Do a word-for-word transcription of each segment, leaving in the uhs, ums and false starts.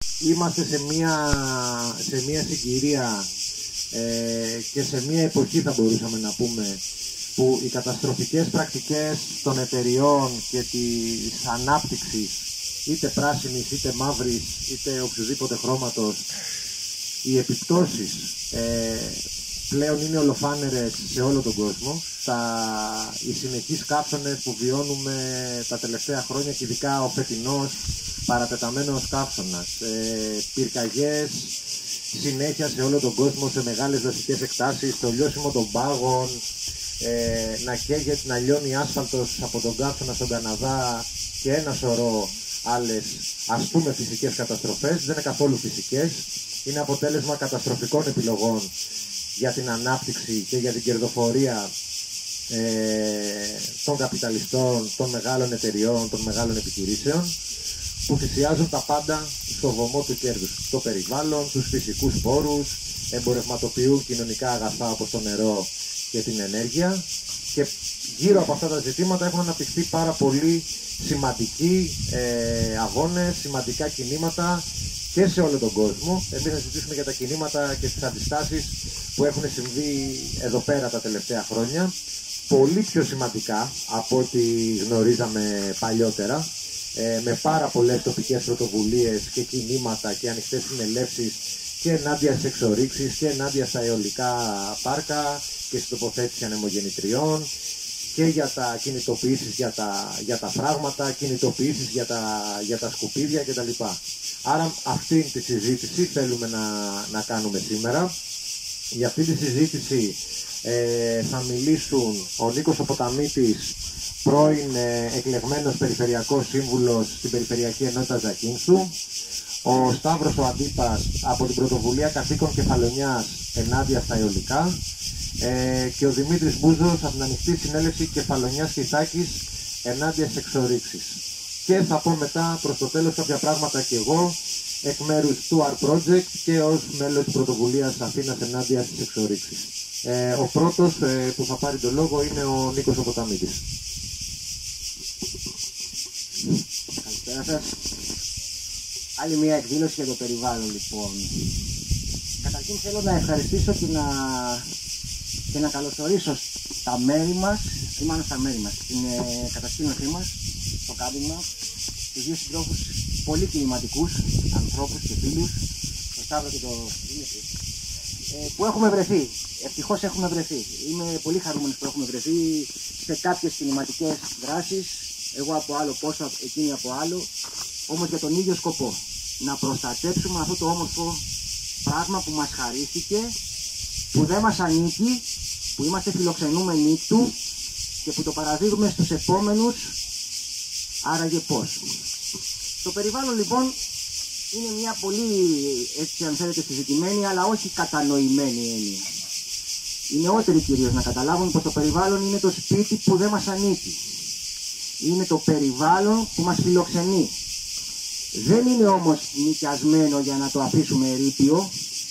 Είμαστε σε μια, σε μια συγκυρία ε, και σε μια εποχή, θα μπορούσαμε να πούμε, που οι καταστροφικές πρακτικές των εταιριών και της ανάπτυξης, είτε πράσινης, είτε μαύρης, είτε οποιοδήποτε χρώματος, οι επιπτώσεις ε, πλέον είναι ολοφάνερες σε όλο τον κόσμο. Τα, οι συνεχείς καύσονες που βιώνουμε τα τελευταία χρόνια και ειδικά ο φετινός παρατεταμένος καύσωνας, ε, πυρκαγιές συνέχεια σε όλο τον κόσμο σε μεγάλες δασικές εκτάσεις, το λιώσιμο των πάγων, ε, να καίγεται, να λιώνει άσφαλτος από τον καύσωνα στον Καναδά και ένα σωρό άλλες ας πούμε φυσικές καταστροφές. Δεν είναι καθόλου φυσικές, είναι αποτέλεσμα καταστροφικών επιλογών για την ανάπτυξη και για την κερδοφορία ε, των καπιταλιστών, των μεγάλων εταιριών, των μεγάλων επιχειρήσεων, που θυσιάζουν τα πάντα στο βωμό του κέρδους, το περιβάλλον, τους φυσικούς πόρους, εμπορευματοποιούν κοινωνικά αγαθά όπως το νερό και την ενέργεια, και γύρω από αυτά τα ζητήματα έχουν αναπτυχθεί πάρα πολύ σημαντικοί ε, αγώνες, σημαντικά κινήματα και σε όλο τον κόσμο. Εμείς θα συζητήσουμε για τα κινήματα και τις αντιστάσεις που έχουν συμβεί εδώ πέρα τα τελευταία χρόνια, πολύ πιο σημαντικά από ό,τι γνωρίζαμε παλιότερα, ε, με πάρα πολλές τοπικές πρωτοβουλίες και κινήματα και ανοιχτές συνελεύσεις και ενάντια στις εξορίξεις και ενάντια στα αιωλικά πάρκα και στην τοποθέτηση ανεμογεννητριών, και για τα κινητοποιήσεις για τα, για τα φράγματα, κινητοποιήσεις για τα, για τα σκουπίδια κτλ. Άρα αυτή τη συζήτηση θέλουμε να, να κάνουμε σήμερα. Για αυτή τη συζήτηση ε, θα μιλήσουν ο Νίκος ο Ποταμίτης, πρώην ε, εκλεγμένος Περιφερειακός Σύμβουλος στην Περιφερειακή Ενότητα Ζακίνθου, ο Σταύρος ο Αντίπας από την Πρωτοβουλία Κατοίκων Κεφαλονιάς ενάντια στα αιωλικά, ε, και ο Δημήτρης Μπούζος από την Ανοιχτή Συνέλευση Κεφαλονιάς και Ιθάκης ενάντια στις εξορίξεις. Και θα πω μετά προς το τέλος κάποια πράγματα και εγώ εκ μέρους του Our Project και ως μέλος της Πρωτοβουλίας Αθήνας ενάντια στις εξορίξεις. Ε, ο πρώτος ε, που θα πάρει το λόγο είναι ο Νίκος ο Ποταμίτης. Καλησπέρα σας. Άλλη μια εκδήλωση για το περιβάλλον, λοιπόν. Καταρχήν θέλω να ευχαριστήσω και να, και να καλωσορίσω στα μέρη μας, ή μάλλον στα μέρη μας, στην ε, κατασκήνωσή μας, στο κάμπινγκ, τους δύο συντρόφους πολύ κινηματικούς ανθρώπους και φίλους, τον Σταύρο και τον Δημήτρη, ε, που έχουμε βρεθεί. Ευτυχώς έχουμε βρεθεί. Είμαι πολύ χαρούμενος που έχουμε βρεθεί σε κάποιες κινηματικές δράσεις. Εγώ από άλλο πόσο, εκείνοι από άλλο, όμως για τον ίδιο σκοπό. Να προστατέψουμε αυτό το όμορφο πράγμα που μας χαρίστηκε, που δεν μας ανήκει, που είμαστε φιλοξενούμενοι του και που το παραδίδουμε στους επόμενους, άραγε πώς. Το περιβάλλον, λοιπόν, είναι μια πολύ, έτσι αν θέλετε, συζητημένη, αλλά όχι κατανοημένη έννοια. Οι νεότεροι κυρίως να καταλάβουν πως το περιβάλλον είναι το σπίτι που δεν μας ανήκει. Είναι το περιβάλλον που μας φιλοξενεί. Δεν είναι όμως νοικιασμένο για να το αφήσουμε ερείπιο.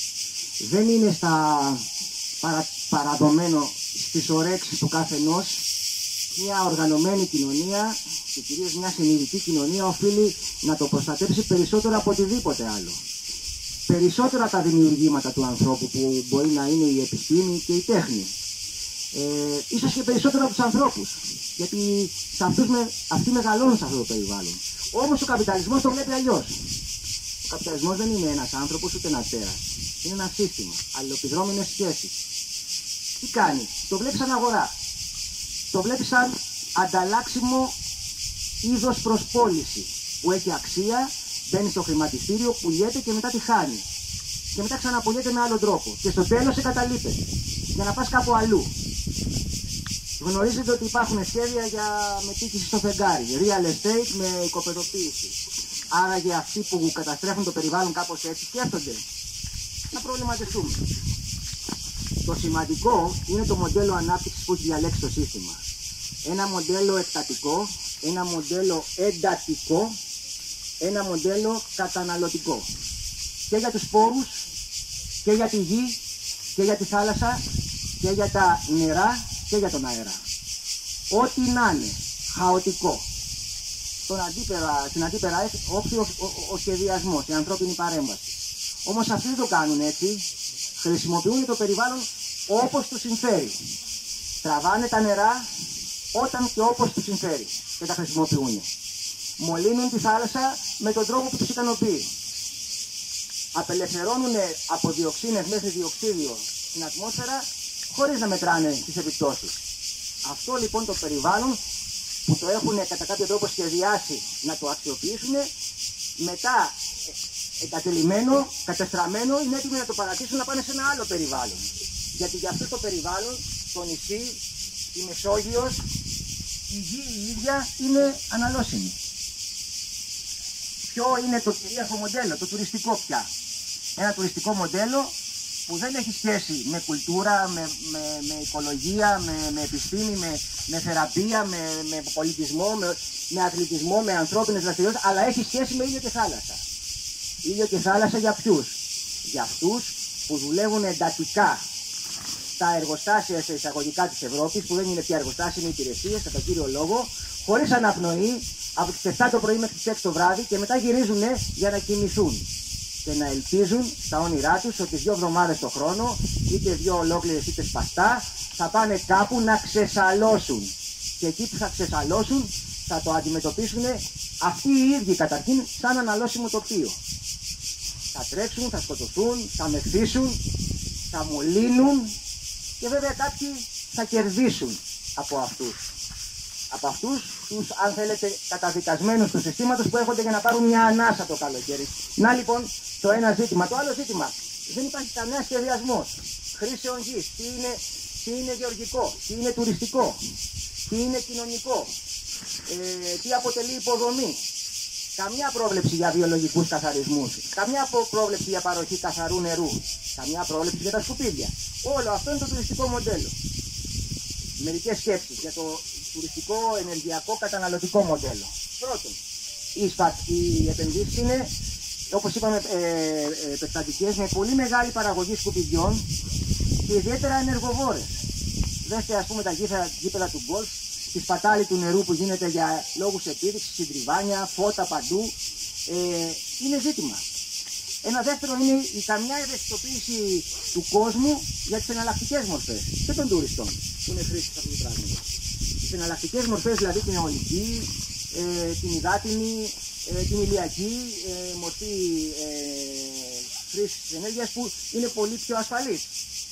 Δεν είναι στα παρα, παραδομένο στις ορέξεις του καθενός. Μια οργανωμένη κοινωνία και κυρίως μια συνειδητή κοινωνία οφείλει να το προστατεύσει περισσότερο από οτιδήποτε άλλο. Περισσότερα τα δημιουργήματα του ανθρώπου, που μπορεί να είναι η επιστήμη και η τέχνη. Ε, ίσως και περισσότερο από τους ανθρώπους, γιατί σε αυτούς με, αυτοί μεγαλώνουν σε αυτό το περιβάλλον. Όμως ο καπιταλισμός το βλέπει αλλιώς. Ο καπιταλισμός δεν είναι ένας άνθρωπος ούτε ένα τέρας. Είναι ένα σύστημα, αλληλοπιδρόμενες σχέσεις. Τι κάνει? Το βλέπει σαν αγορά. Το βλέπει σαν ανταλλάξιμο είδος προς πώληση, που έχει αξία, μπαίνει στο χρηματιστήριο, πουλιέται και μετά τη χάνει. Και μετά ξαναπουλιέται με άλλο τρόπο. Και στο τέλος εγκαταλείπεται για να πας κάπου αλλού. Γνωρίζετε ότι υπάρχουν σχέδια για μετοίκηση στο φεγγάρι, real estate με οικοπεδοποίηση. Άρα για αυτοί που καταστρέφουν το περιβάλλον κάπως έτσι σκέφτονται να προβληματιστούμε. Το σημαντικό είναι το μοντέλο ανάπτυξης που έχει διαλέξει το σύστημα. Ένα μοντέλο εκτατικό, ένα μοντέλο εντατικό, ένα μοντέλο καταναλωτικό. Και για τους σπόρους, και για τη γη, και για τη θάλασσα, και για τα νερά, και για τον αέρα. Ό,τι να είναι χαοτικό, στον αντίπερα, στην αντίπερα όψη ο, ο, ο σχεδιασμός, η ανθρώπινη παρέμβαση. Όμως αυτοί δεν το κάνουν έτσι. Χρησιμοποιούν το περιβάλλον όπως τους συμφέρει. Τραβάνε τα νερά όταν και όπως τους συμφέρει και τα χρησιμοποιούν. Μολύνουν τη θάλασσα με τον τρόπο που τους ικανοποιεί. Απελευθερώνουν από διοξίνες μέχρι διοξίδιο στην ατμόσφαιρα χωρίς να μετράνε τις επιπτώσεις. Αυτό λοιπόν το περιβάλλον που το έχουν κατά κάποιο τρόπο σχεδιάσει να το αξιοποιήσουν, μετά εγκατελειμμένο, κατεστραμμένο, είναι έτοιμοι να το παρατήσουν να πάνε σε ένα άλλο περιβάλλον. Γιατί για αυτό το περιβάλλον, το νησί, η Μεσόγειος, η γη η ίδια είναι αναλώσιμη. Ποιο είναι το κυρίαρχο μοντέλο, το τουριστικό πια. Ένα τουριστικό μοντέλο που δεν έχει σχέση με κουλτούρα, με, με, με οικολογία, με, με επιστήμη, με, με θεραπεία, με, με πολιτισμό, με, με αθλητισμό, με ανθρώπινες δραστηριότητες, αλλά έχει σχέση με ήλιο και θάλασσα. Ήλιο και θάλασσα για ποιους? Για αυτούς που δουλεύουν εντατικά στα εργοστάσια σε εισαγωγικά της Ευρώπης, που δεν είναι πια εργοστάσια, είναι υπηρεσίες, κατά κύριο λόγο, χωρίς αναπνοή, από τις επτά το πρωί μέχρι τις έξι το βράδυ και μετά γυρίζουν για να κοιμηθούν και να ελπίζουν στα όνειρά τους ότι δύο εβδομάδες το χρόνο, είτε δύο ολόκληρες είτε σπαστά, θα πάνε κάπου να ξεσαλώσουν. Και εκεί που θα ξεσαλώσουν θα το αντιμετωπίσουν αυτοί οι ίδιοι καταρχήν σαν αναλώσιμο τοπίο. Θα τρέξουν, θα σκοτωθούν, θα μεθύσουν, θα μολύνουν και βέβαια κάποιοι θα κερδίσουν από αυτούς. Από αυτούς τους, αν θέλετε, καταδικασμένους του συστήματος που έρχονται για να πάρουν μια ανάσα το καλοκαίρι. Να λοιπόν το ένα ζήτημα. Το άλλο ζήτημα, δεν υπάρχει κανένα σχεδιασμός χρήσεων γης. Τι είναι, τι είναι γεωργικό, τι είναι τουριστικό, τι είναι κοινωνικό, ε, τι αποτελεί υποδομή. Καμιά πρόβλεψη για βιολογικούς καθαρισμούς, καμιά πρόβλεψη για παροχή καθαρού νερού, καμιά πρόβλεψη για τα σκουπίδια. Όλο αυτό είναι το τουριστικό μοντέλο. Μερικές σκέψεις για το τουριστικό ενεργειακό καταναλωτικό μοντέλο. Πρώτον, οι, σπα... οι επενδύσεις είναι, όπως είπαμε, ε, ε, επεκτατικές, με πολύ μεγάλη παραγωγή σκουπιδιών και ιδιαίτερα ενεργοβόρες. Δέστε ας πούμε τα γήπεδα του γκολφ, τη σπατάλη του νερού που γίνεται για λόγους επίδειξης, συντριβάνια, φώτα παντού, ε, είναι ζήτημα. Ένα δεύτερο είναι η καμιά ευαισθητοποίηση του κόσμου για τις εναλλακτικές μορφές και των τουριστών που είναι χρήση αυτού του πράγματος. Τις εναλλακτικές μορφές, δηλαδή την αιωλική, ε, την υδάτινη, ε, την ηλιακή ε, μορφή ε, χρήσης της ενέργειας που είναι πολύ πιο ασφαλής.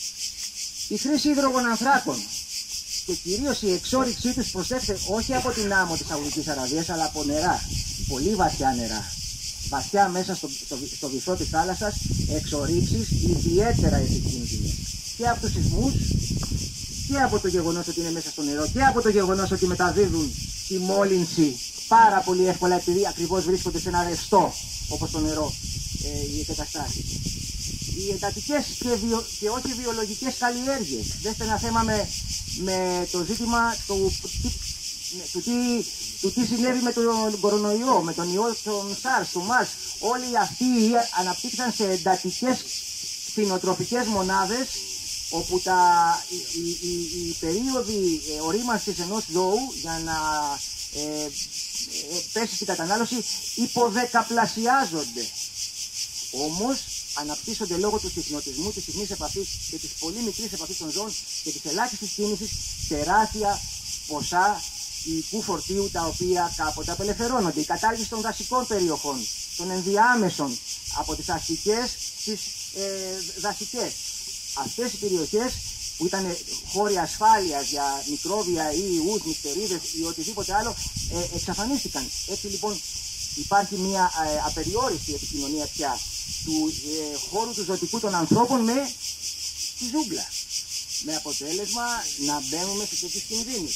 Η χρήση υδρογονανθράκων και κυρίως η εξόρυξή τους, προσέξτε, όχι από την άμμο της Σαουδικής Αραβίας, αλλά από νερά, πολύ βαθιά νερά. Βαθιά μέσα στο, στο, στο βυθό της θάλασσας, εξορίξεις ιδιαίτερα επικίνδυνες. Και από τους σεισμούς και από το γεγονός ότι είναι μέσα στο νερό και από το γεγονός ότι μεταδίδουν τη μόλυνση πάρα πολύ εύκολα, επειδή ακριβώς βρίσκονται σε ένα ρευστό όπως το νερό ε, οι εγκαταστάσεις. Οι εντατικές και, βιο, και όχι βιολογικές καλλιέργειες. Δέστε ένα θέμα με, με το ζήτημα του, του, του, του, του τι συνέβη με τον κορονοϊό, με τον ιό των SARS, του MARS. Όλοι αυτοί αναπτύξαν σε εντατικές κτηνοτροφικές μονάδες, όπου τα, οι, οι, οι, οι περίοδοι ε, ορίμανσης ενός ζώου για να ε, ε, πέσει στην κατανάλωση υποδεκαπλασιάζονται. Όμως αναπτύσσονται λόγω του συχνοτισμού, της συχνής επαφής και της πολύ μικρής επαφής των ζώων και της ελάχιστης κίνησης τεράστια ποσά υλικού φορτίου, τα οποία κάποτε απελευθερώνονται. Η κατάργηση των δασικών περιοχών, των ενδιάμεσων από τις αστικές στις ε, δασικές. Αυτές οι περιοχές που ήταν χώροι ασφάλειας για μικρόβια ή ιούς, νυχτερίδες ή οτιδήποτε άλλο, ε, εξαφανίστηκαν. Έτσι λοιπόν υπάρχει μια ε, απεριόριστη επικοινωνία πια του ε, χώρου του ζωτικού των ανθρώπων με τη ζούγκλα. Με αποτέλεσμα να μπαίνουμε σε τέτοιους κινδύνους.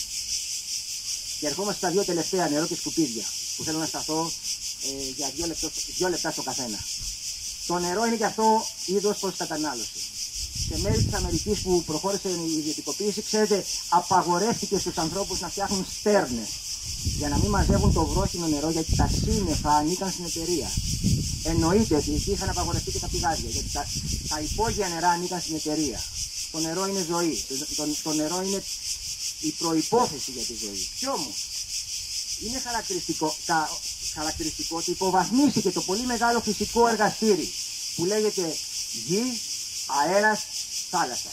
Και ερχόμαστε στα δύο τελευταία, νερό και σκουπίδια, που θέλω να σταθώ ε, για δύο, λεπτό, δύο λεπτά στο καθένα. Το νερό είναι και αυτό είδος προς κατανάλωση. Σε μέρη της Αμερικής που προχώρησε η ιδιωτικοποίηση, ξέρετε, απαγορεύτηκε στους ανθρώπους να φτιάχνουν στέρνες για να μην μαζεύουν το βρόχινο νερό, γιατί τα σύννεφα ανήκαν στην εταιρεία. Εννοείται ότι εκεί είχαν απαγορευτεί και τα πηγάδια, γιατί τα, τα υπόγεια νερά ανήκαν στην εταιρεία. Το νερό είναι ζωή. Το, το, το νερό είναι η προϋπόθεση για τη ζωή. Κι όμως, είναι χαρακτηριστικό, τα, χαρακτηριστικό ότι υποβαθμίστηκε το πολύ μεγάλο φυσικό εργαστήρι που λέγεται γη, αέρας, θάλασσα.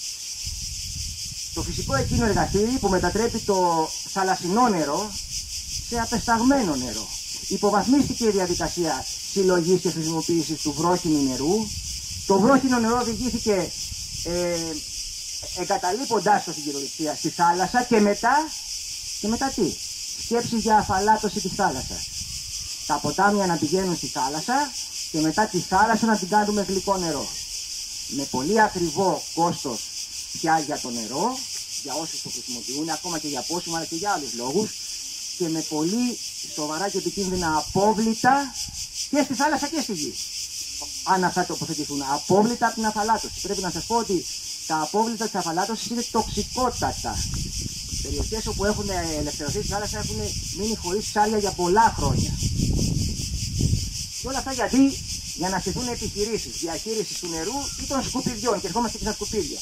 Το φυσικό εκείνο εργαστήρι που μετατρέπει το θαλασσινό νερό σε απεσταγμένο νερό. Υποβαθμίστηκε η διαδικασία συλλογής και χρησιμοποίησης του βρόχινου νερού. Το βρόχινο νερό οδηγήθηκε ε, εγκαταλείποντάς το στην κυριολεξία στη θάλασσα και μετά, και μετά τι, σκέψεις για αφαλάτωση της θάλασσας. Τα ποτάμια να πηγαίνουν στη θάλασσα και μετά τη θάλασσα να την κάνουμε γλυκό νερό. Με πολύ ακριβό κόστος πια για το νερό, για όσους το χρησιμοποιούν, ακόμα και για πόσιμο αλλά και για άλλους λόγους, και με πολύ σοβαρά και επικίνδυνα απόβλητα και στη θάλασσα και στη γη. Αν αυτά τοποθετηθούν, απόβλητα από την αφαλάτωση. Πρέπει να σας πω ότι τα απόβλητα της αφαλάτωσης είναι τοξικότατα. Περιοχές όπου έχουν ελευθερωθεί στη θάλασσα έχουν μείνει χωρίς ψάρια για πολλά χρόνια. Και όλα αυτά γιατί? Για να στηθούν επιχειρήσεις διαχείρισης του νερού ή των σκουπιδιών. Και ερχόμαστε και στα σκουπίδια.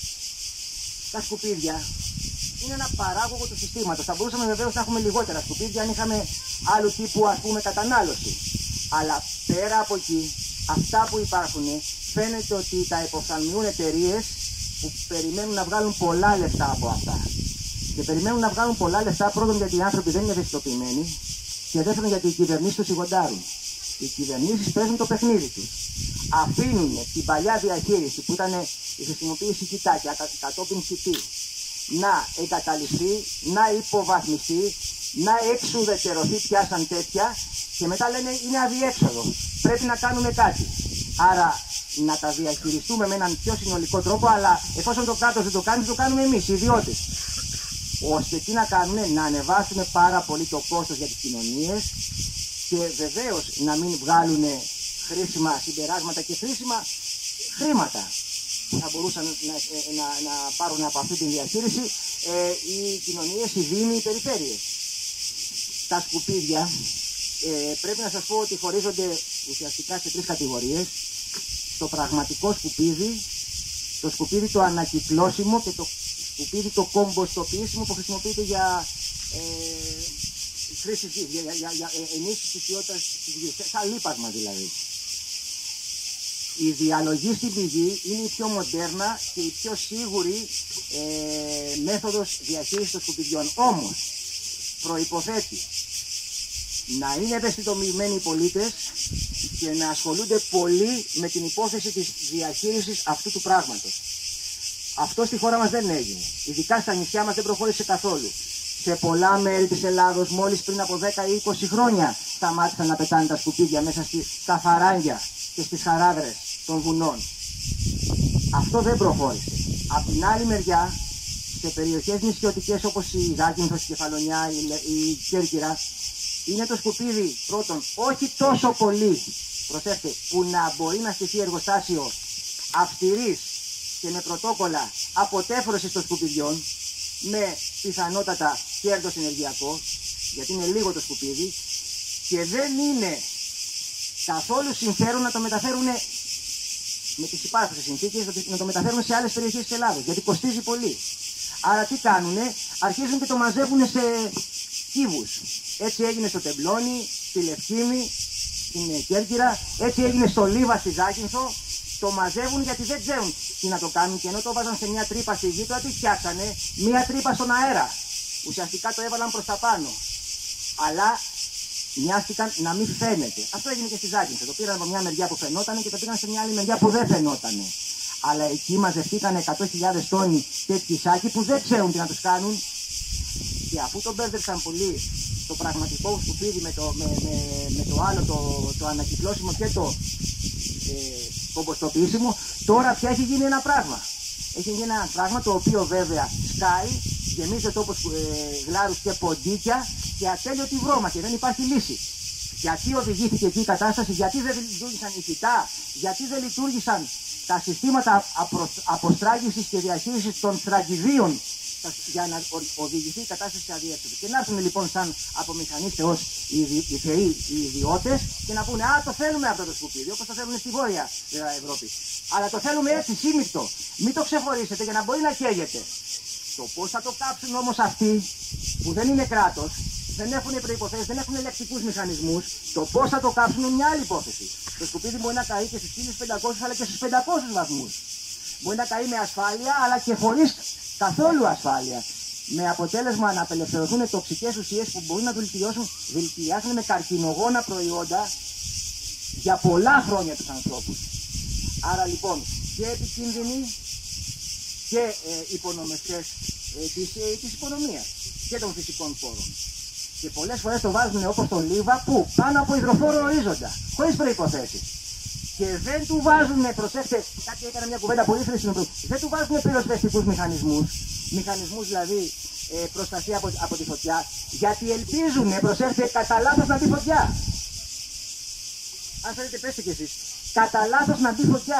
Τα σκουπίδια είναι ένα παράγωγο του συστήματος. Θα μπορούσαμε βεβαίως να έχουμε λιγότερα σκουπίδια αν είχαμε άλλου τύπου, ας πούμε, κατανάλωση. Αλλά πέρα από εκεί, αυτά που υπάρχουν, φαίνεται ότι τα υποφθαλμιούν εταιρείες που περιμένουν να βγάλουν πολλά λεφτά από αυτά. Και περιμένουν να βγάλουν πολλά λεφτά πρώτον γιατί οι άνθρωποι δεν είναι ευαισθητοποιημένοι και δεύτερον γιατί οι κυβερνήσεις τους σιγοντάρουν. Οι κυβερνήσεις παίζουν το παιχνίδι τους. Αφήνουν την παλιά διαχείριση που ήταν η χρησιμοποίηση κοιτάκια κατόπιν κοιτή να εγκαταλειφθεί, να υποβαθμιστεί, να εξουδετερωθεί πια σαν τέτοια και μετά λένε είναι αδιέξοδο. Πρέπει να κάνουμε κάτι. Άρα να τα διαχειριστούμε με έναν πιο συνολικό τρόπο, αλλά εφόσον το κράτος δεν το κάνει, το κάνουμε εμείς οι ιδιώτες. Ώστε τι να κάνουν, να ανεβάσουν πάρα πολύ το κόστος για τις κοινωνίες και βεβαίως να μην βγάλουν χρήσιμα συμπεράσματα και χρήσιμα χρήματα που θα μπορούσαν να, να, να πάρουν από αυτή τη διαχείριση ε, οι κοινωνίες, οι δήμοι, οι περιφέρειες. Τα σκουπίδια ε, πρέπει να σας πω ότι χωρίζονται ουσιαστικά σε τρεις κατηγορίες. Το πραγματικό σκουπίδι, το σκουπίδι το ανακυκλώσιμο και το σκουπίδι το κομποστοποιήσιμο που χρησιμοποιείται για ε, χρήση γης, για, για, για ενίσχυση της ποιότητας της γης, σαν λίπασμα δηλαδή. Η διαλογή στην πηγή είναι η πιο μοντέρνα και η πιο σίγουρη ε, μέθοδος διαχείρισης των σκουπιδιών. Όμως, προϋποθέτει να είναι ευαισθητοποιημένοι οι πολίτες και να ασχολούνται πολύ με την υπόθεση της διαχείρισης αυτού του πράγματος. Αυτό στη χώρα μας δεν έγινε. Ειδικά στα νησιά μας δεν προχώρησε καθόλου. Σε πολλά μέρη της Ελλάδος μόλις πριν από δέκα ή είκοσι χρόνια σταμάτησαν να πετάνε τα σκουπίδια μέσα στα φαράγγια και στις χαράδρες των βουνών. Αυτό δεν προχώρησε. Απ' την άλλη μεριά, σε περιοχές νησιωτικές όπως η Ζάκυνθος, η Κεφαλονιά, η, η Κέρκυρα, είναι το σκουπίδι πρώτον όχι τόσο πολύ, προσέξτε, που να μπορεί να στηθεί εργοστάσιο αυστηρής και με πρωτόκολλα αποτέφρωσης των σκουπιδιών, με πιθανότατα κέρδος ενεργειακό, γιατί είναι λίγο το σκουπίδι, και δεν είναι καθόλου συμφέρον να το μεταφέρουν με τις υπάρχουσες συνθήκες, να το μεταφέρουν σε άλλες περιοχές της Ελλάδος, γιατί κοστίζει πολύ. Άρα τι κάνουνε, αρχίζουν και το μαζεύουν σε κύβους. Έτσι έγινε στο Τεμπλόνι, στη Λευκήμη, στην Κέρκυρα, έτσι έγινε στο Λίβα, στη Ζάκυνθο. Το μαζεύουν γιατί δεν ξέρουν τι να το κάνουν και ενώ το βάζαν σε μια τρύπα στη γη, τώρα τι φτιάξανε, μια τρύπα στον αέρα. Ουσιαστικά το έβαλαν προς τα πάνω. Αλλά μοιάστηκαν να μην φαίνεται. Αυτό έγινε και στη Ζάκυνθο. Το πήραν από μια μεριά που φαινότανε και το πήγαν σε μια άλλη μεριά που δεν φαινότανε. Αλλά εκεί μαζευτήκαν εκατό χιλιάδες τόνοι τέτοιοι σάκοι που δεν ξέρουν τι να τους κάνουν. Και αφού το μπέρδεψαν πολύ το πραγματικό σκουπίδι με το, με, με, με το άλλο, το, το ανακυκλώσιμο και το ε, κομποστοποιήσιμο, τώρα πια έχει γίνει ένα πράγμα. Έχει γίνει ένα πράγμα το οποίο βέβαια σκάει, γεμίζεται όπως ε, γλάρους και ποντίκια και ατέλειωτη βρώμα και δεν υπάρχει λύση. Γιατί οδηγήθηκε εκεί η κατάσταση, γιατί δεν λειτουργήσαν οι φυτά, γιατί δεν λειτουργήσαν τα συστήματα αποστράγγισης και διαχείρισης των στραγγιδίων για να οδηγηθεί η κατάσταση σε αδιέξοδο. Και να έρθουν λοιπόν σαν απομηχανίστε ως οι θεοί, οι ιδιώτες και να πούνε «Α, το θέλουμε αυτό το σκουπίδι», όπως το θέλουν στη Βόρεια Ευρώπη. Αλλά το θέλουμε έτσι, σύμμικτο. Μην το ξεχωρίσετε για να μπορεί να καίγεται. Το πώς θα το κάψουν όμως αυτοί που δεν είναι κράτος, δεν έχουν προϋποθέσεις, δεν έχουν ελεκτικούς μηχανισμούς. Το πώς θα το κάψουν είναι μια άλλη υπόθεση. Το σκουπίδι μπορεί να καεί και στους χίλια πεντακόσιους αλλά και στους πεντακόσιους βαθμούς. Μπορεί να καεί με ασφάλεια αλλά και χωρίς καθόλου ασφάλεια. Με αποτέλεσμα να απελευθερωθούν τοξικές ουσίες που μπορεί να δηλητηριάσουν, δηλητηριάσουν με καρκινογόνα προϊόντα για πολλά χρόνια τους ανθρώπους. Άρα λοιπόν και επικίνδυνοι και ε, υπονομευτές ε, της, ε, της οικονομίας και των φυσικών πόρων. Και πολλές φορές το βάζουν όπως τον λίβα που πάνω από υδροφόρο ορίζοντα, χωρίς προϋποθέσεις. Και δεν του βάζουν, προσέξτε, κάτι έκανα μια κουβέντα πολύ χρήσιμη, δεν του βάζουν πυροσβεστικούς μηχανισμούς, μηχανισμούς δηλαδή ε, προστασία από, από τη φωτιά, γιατί ελπίζουν, προσέξτε, κατά λάθος να μπει φωτιά. Αν θέλετε πέστε κι εσείς, κατά λάθος να μπει φωτιά.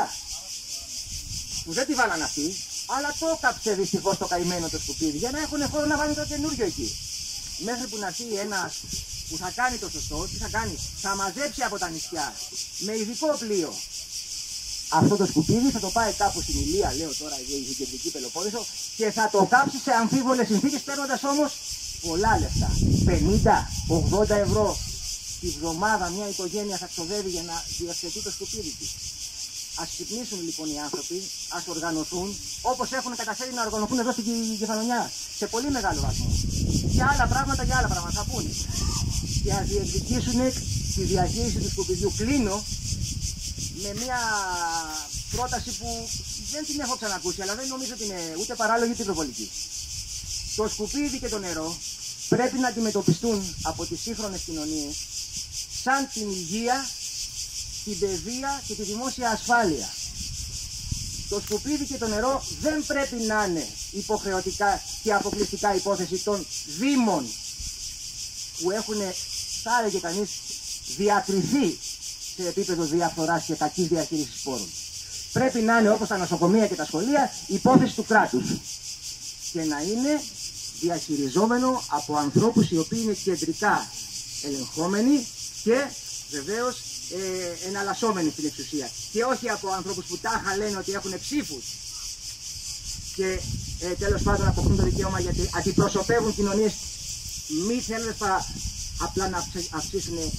Που δεν τη βάλαν αυτοί, αλλά το κάψε δυστυχώς το καημένο το σκουπίδι, για να έχουν χώρο να βάλουν το καινούριο εκεί. Μέχρι που να έρθει ένας που θα κάνει το σωστό, τι θα κάνει, θα μαζέψει από τα νησιά με ειδικό πλοίο αυτό το σκουπίδι, θα το πάει κάπου στην Ηλία, λέω τώρα για η κεντρική Πελοπόννησο, και θα το κάψει σε αμφίβολες συνθήκες, παίρνοντας όμως πολλά λεφτά. πενήντα με ογδόντα ευρώ τη βδομάδα μια οικογένεια θα ξοδεύει για να διευθετεί το σκουπίδι της. Ας ξυπνήσουν λοιπόν οι άνθρωποι, ας οργανωθούν όπως έχουν καταφέρει να οργανωθούν εδώ στην Κεφαλονιά, σε πολύ μεγάλο βαθμό. Για άλλα πράγματα, για άλλα πράγματα θα πούνε. Και ας διεκδικήσουν τη διαχείριση του σκουπιδιού. Κλείνω με μια πρόταση που δεν την έχω ξανακούσει, αλλά δεν νομίζω ότι είναι ούτε παράλογη ούτε υπερβολική. Το σκουπίδι και το νερό πρέπει να αντιμετωπιστούν από τις σύγχρονες κοινωνίες σαν την υγεία, την παιδεία και τη δημόσια ασφάλεια. Το σκουπίδι και το νερό δεν πρέπει να είναι υποχρεωτικά και αποκλειστικά υπόθεση των δήμων που έχουν, θα έλεγε κανείς, διακριθεί σε επίπεδο διαφθοράς και κακής διαχείρισης πόρων. Πρέπει να είναι, όπως τα νοσοκομεία και τα σχολεία, υπόθεση του κράτους και να είναι διαχειριζόμενο από ανθρώπους οι οποίοι είναι κεντρικά ελεγχόμενοι και βεβαίως ε, εναλλασσόμενοι στην εξουσία, και όχι από ανθρώπους που τάχα λένε ότι έχουν ψήφους και ε, τέλος πάντων αποκτούν το δικαίωμα γιατί αντιπροσωπεύουν κοινωνίες μη θέλουν απλά να αυξήσουν ε,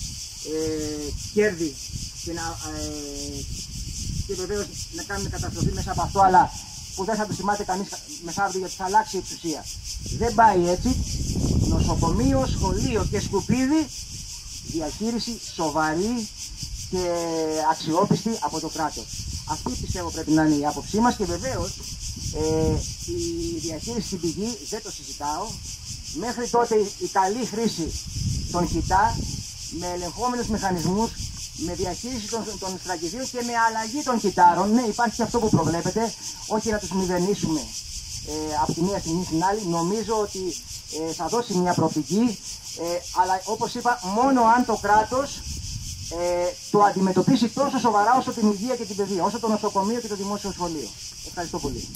κέρδη και, να, ε, και βεβαίως να κάνουν καταστροφή μέσα από αυτό, αλλά που δεν θα το θυμάται κανείς μεθαύριο γιατί θα αλλάξει η εξουσία. Δεν πάει έτσι. Νοσοκομείο, σχολείο και σκουπίδι, διαχείριση σοβαρή και αξιόπιστη από το κράτος. Αυτή πιστεύω πρέπει να είναι η άποψή μας και βεβαίως ε, η διαχείριση στην πηγή δεν το συζητάω. Μέχρι τότε η καλή χρήση των χιτά με ελεγχόμενους μηχανισμούς, με διαχείριση των, των στραγγιδίων και με αλλαγή των κυτάρων. Ναι, υπάρχει και αυτό που προβλέπετε, όχι να τους μηδενίσουμε ε, από τη μία στιγμή στην άλλη. Νομίζω ότι ε, θα δώσει μια προοπτική, ε, αλλά όπως είπα, μόνο αν το κράτος ε, το αντιμετωπίσει τόσο σοβαρά όσο την υγεία και την παιδεία, όσο το νοσοκομείο και το δημόσιο σχολείο. Ευχαριστώ πολύ.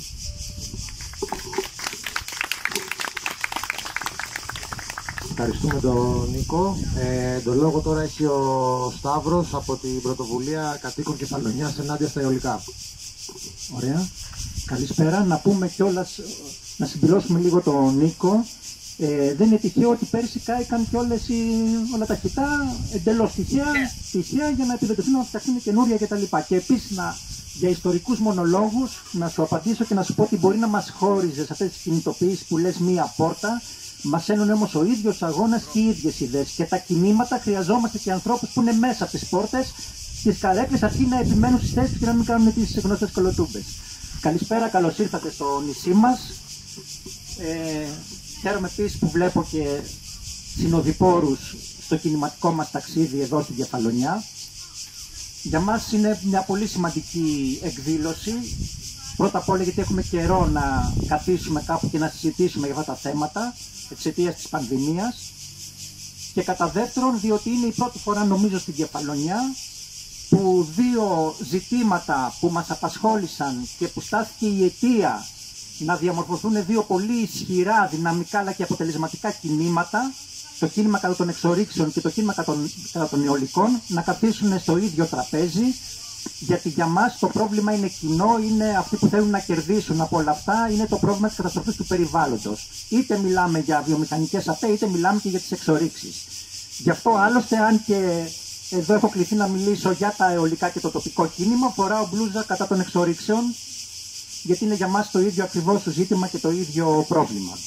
Ευχαριστούμε τον Νίκο. Ε, τον λόγο τώρα έχει ο Σταύρος από την Πρωτοβουλία Κατοίκων Κεφαλονιάς ενάντια στα αιωλικά. Ωραία. Καλησπέρα. Να πούμε κιόλας, να συμπληρώσουμε λίγο τον Νίκο. Ε, δεν είναι τυχαίο ότι πέρσι κάηκαν και όλες οι, όλα τα χιτά εντελώς τυχαία, τυχαία για να επιδοτηθούν να φτιαχτούν καινούρια κτλ. Και επίσης να, για ιστορικούς μονολόγους να σου απαντήσω και να σου πω ότι μπορεί να μας χώριζε σε αυτές τις κινητοποιήσεις που λες μία πόρτα. Μας ένωνε όμως ο ίδιος αγώνας και οι ίδιες ιδέες. Και τα κινήματα χρειαζόμαστε και ανθρώπους που είναι μέσα από τις πόρτες, στις καρέκλες, αρκεί να επιμένουν στις θέσεις και να μην κάνουν τις γνωστές κολοτούμπες. Καλησπέρα, καλώς ήρθατε στο νησί μας. Ε, χαίρομαι επίσης που βλέπω και συνοδοιπόρους στο κινηματικό μας ταξίδι εδώ στην Κεφαλονιά. Για μας είναι μια πολύ σημαντική εκδήλωση. Πρώτα απ' όλα γιατί έχουμε καιρό να καθίσουμε κάπου και να συζητήσουμε για αυτά τα θέματα εξαιτίας της πανδημίας, και κατά δεύτερον διότι είναι η πρώτη φορά νομίζω στην Κεφαλονιά που δύο ζητήματα που μας απασχόλησαν και που στάθηκε η αιτία να διαμορφωθούν δύο πολύ ισχυρά, δυναμικά αλλά και αποτελεσματικά κινήματα, το κίνημα κατά των εξορίξεων και το κίνημα κατά των, κατά των αιωλικών, να καθίσουν στο ίδιο τραπέζι Γιατί για μας το πρόβλημα είναι κοινό, είναι αυτοί που θέλουν να κερδίσουν από όλα αυτά, είναι το πρόβλημα της καταστροφής του περιβάλλοντος. Είτε μιλάμε για βιομηχανικές ΑΠΕ, είτε μιλάμε και για τις εξορίξεις. Γι' αυτό άλλωστε, αν και εδώ έχω κληθεί να μιλήσω για τα αιωλικά και το τοπικό κίνημα, φοράω μπλούζα κατά των εξορίξεων, γιατί είναι για μας το ίδιο ακριβώς το ζήτημα και το ίδιο πρόβλημα.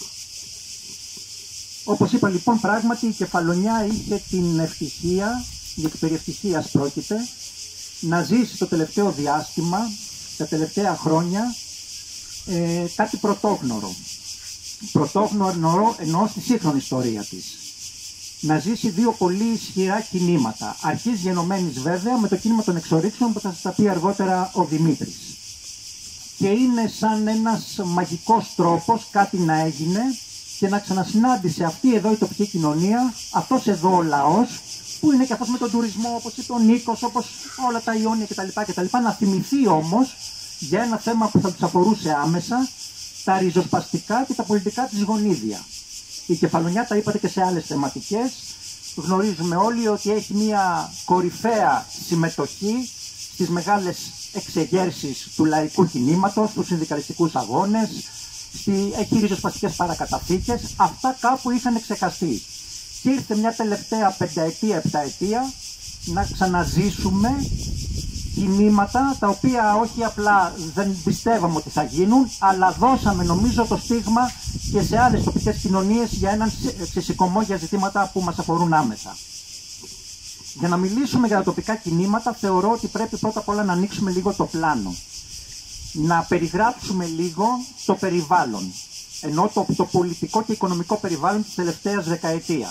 Όπως είπα λοιπόν, πράγματι η Κεφαλονιά είχε την ευτυχία, γιατί περί ευτυχίας πρόκειται, να ζήσει το τελευταίο διάστημα, τα τελευταία χρόνια, ε, κάτι πρωτόγνωρο. Πρωτόγνωρο εννοώ στη σύγχρονη ιστορία της. Να ζήσει δύο πολύ ισχυρά κινήματα. Αρχής γενομένης βέβαια με το κίνημα των εξορίξεων που θα σας τα πει αργότερα ο Δημήτρης. Και είναι σαν ένας μαγικός τρόπος κάτι να έγινε και να ξανασυνάντησε αυτή εδώ η τοπική κοινωνία, αυτός εδώ ο λαός, που είναι και αυτός με τον τουρισμό, όπως είπε ο Νίκος, όπως όλα τα Ιόνια κτλ. κτλ. Να θυμηθεί όμως για ένα θέμα που θα τους αφορούσε άμεσα, τα ριζοσπαστικά και τα πολιτικά της γονίδια. Η Κεφαλονιά, τα είπατε και σε άλλες θεματικές, γνωρίζουμε όλοι ότι έχει μια κορυφαία συμμετοχή στις μεγάλες εξεγέρσεις του λαϊκού κινήματος, στους συνδικαλιστικούς αγώνες, στη, έχει ριζοσπαστικές παρακαταθήκες, αυτά κάπου είχαν ξεχαστεί. Και ήρθε μια τελευταία πενταετία, επταετία να ξαναζήσουμε κινήματα τα οποία όχι απλά δεν πιστεύαμε ότι θα γίνουν, αλλά δώσαμε νομίζω το στίγμα και σε άλλες τοπικές κοινωνίες για έναν ξεσηκωμό για ζητήματα που μας αφορούν άμεσα. Για να μιλήσουμε για τα τοπικά κινήματα, θεωρώ ότι πρέπει πρώτα απ' όλα να ανοίξουμε λίγο το πλάνο. Να περιγράψουμε λίγο το περιβάλλον, ενώ το, το πολιτικό και οικονομικό περιβάλλον της τελευταίας δεκαετίας.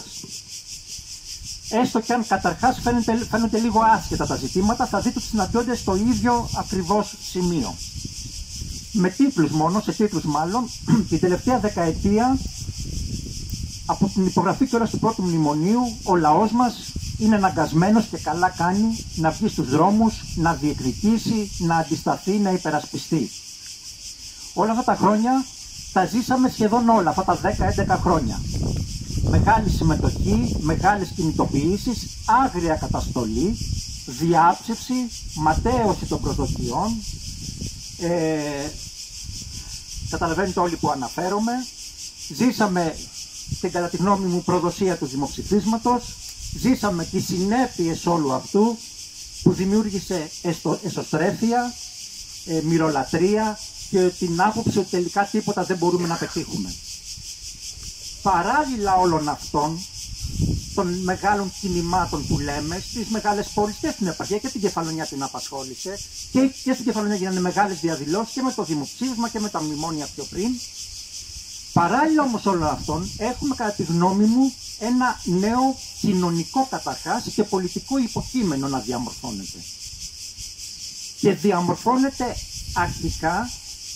Έστω και αν καταρχάς φαίνεται, φαίνονται λίγο άσχετα τα ζητήματα, θα δείτε ότι συναντιόνται στο ίδιο ακριβώς σημείο. Με τίτλους μόνο, σε τίτλους μάλλον, την τελευταία δεκαετία, από την υπογραφή κιόλας του πρώτου μνημονίου, ο λαός μας είναι αναγκασμένος και καλά κάνει να βγει στους δρόμους, να διεκδικήσει, να αντισταθεί, να υπερασπιστεί. Όλα αυτά τα χρόνια τα ζήσαμε σχεδόν όλα, αυτά τα δέκα έντεκα χρόνια. Μεγάλη συμμετοχή, μεγάλες κινητοποιήσεις, άγρια καταστολή, διάψευση, ματαίωση των προσδοκιών. Ε, καταλαβαίνετε όλοι που αναφέρομαι. Ζήσαμε την, κατά τη γνώμη μου, προδοσία του δημοψηφίσματος. Ζήσαμε τις συνέπειες όλου αυτού που δημιούργησε εστο, εσωστρέφεια, ε, μυρολατρεία και την άποψη ότι τελικά τίποτα δεν μπορούμε να πετύχουμε. Παράλληλα όλων αυτών, των μεγάλων κινημάτων που λέμε, στις μεγάλες πόλεις και στην επαρχία και την Κεφαλονιά την απασχόλησε και, και στην Κεφαλονιά γίνανε μεγάλες διαδηλώσεις και με το δημοψήφισμα και με τα μνημόνια πιο πριν. Παράλληλα όμως όλων αυτών έχουμε κατά τη γνώμη μου ένα νέο κοινωνικό καταρχάς και πολιτικό υποκείμενο να διαμορφώνεται. Και διαμορφώνεται αρχικά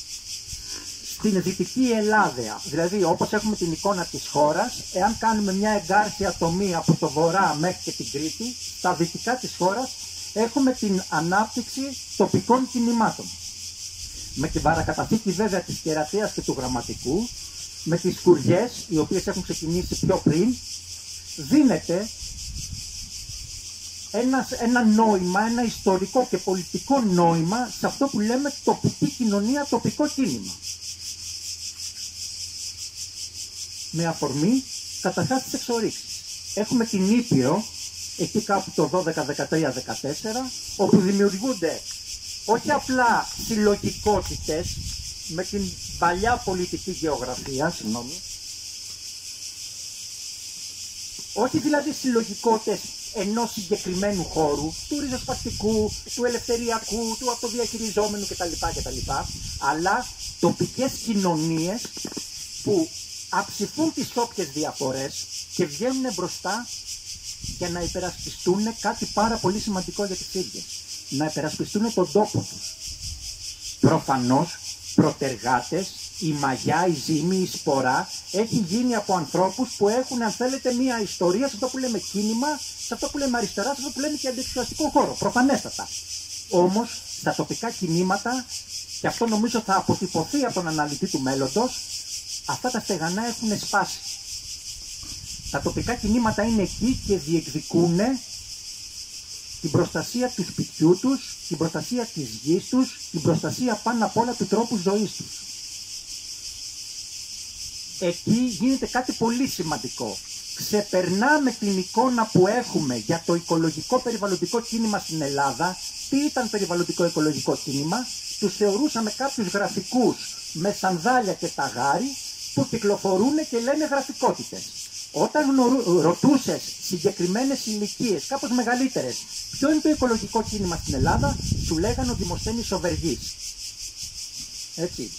στην Δυτική Ελλάδα, δηλαδή όπως έχουμε την εικόνα της χώρας, εάν κάνουμε μια εγκάρσια τομή από το βορρά μέχρι και την Κρήτη, στα δυτικά της χώρας έχουμε την ανάπτυξη τοπικών κινημάτων. Με την παρακαταθήκη βέβαια της Κερατείας και του Γραμματικού, με τις σκουριές, οι οποίες έχουν ξεκινήσει πιο πριν, δίνεται ένα, ένα νόημα, ένα ιστορικό και πολιτικό νόημα σε αυτό που λέμε τοπική κοινωνία, τοπικό κίνημα. Με αφορμή καταρχάς τις εξορίξεις. Έχουμε την Ήπειρο, εκεί κάπου το δώδεκα, δεκατρία, δεκατέσσερα, όπου δημιουργούνται όχι απλά συλλογικότητες με την παλιά πολιτική γεωγραφία, συγγνώμη, όχι δηλαδή συλλογικότητες ενός συγκεκριμένου χώρου, του ριζοσπαστικού, του ελευθεριακού, του αυτοδιαχειριζόμενου κτλ, κτλ, αλλά τοπικές κοινωνίες που αψηφούν τις όποιες διαφορές και βγαίνουν μπροστά για να υπερασπιστούν κάτι πάρα πολύ σημαντικό για τις ίδιες. Να υπερασπιστούν τον τόπο τους. Προφανώς, προτεργάτες, η μαγιά, η ζύμη, η σπορά έχει γίνει από ανθρώπους που έχουν, αν θέλετε, μια ιστορία σε αυτό που λέμε κίνημα, σε αυτό που λέμε αριστερά, σε αυτό που λέμε και αντιεξουσιαστικό χώρο. Προφανέστατα. Όμως, τα τοπικά κινήματα, και αυτό νομίζω θα αποτυπωθεί από τον αναλυτή του μέλλοντος, αυτά τα στεγανά έχουν σπάσει. Τα τοπικά κινήματα είναι εκεί και διεκδικούν την προστασία του σπιτιού τους, την προστασία της γης τους, την προστασία πάνω απ' όλα του τρόπου ζωής τους. Εκεί γίνεται κάτι πολύ σημαντικό. Ξεπερνάμε την εικόνα που έχουμε για το οικολογικό περιβαλλοντικό κίνημα στην Ελλάδα. Τι ήταν περιβαλλοντικό οικολογικό κίνημα? Τους θεωρούσαμε κάποιους γραφικούς με σανδάλια και ταγάρι που κυκλοφορούν και λένε γραφικότητες. Όταν ρωτούσες συγκεκριμένες ηλικίες, κάπως μεγαλύτερες, ποιο είναι το οικολογικό κίνημα στην Ελλάδα, σου λέγανε ο Δημοσθένης ο Βεργής. Έτσι.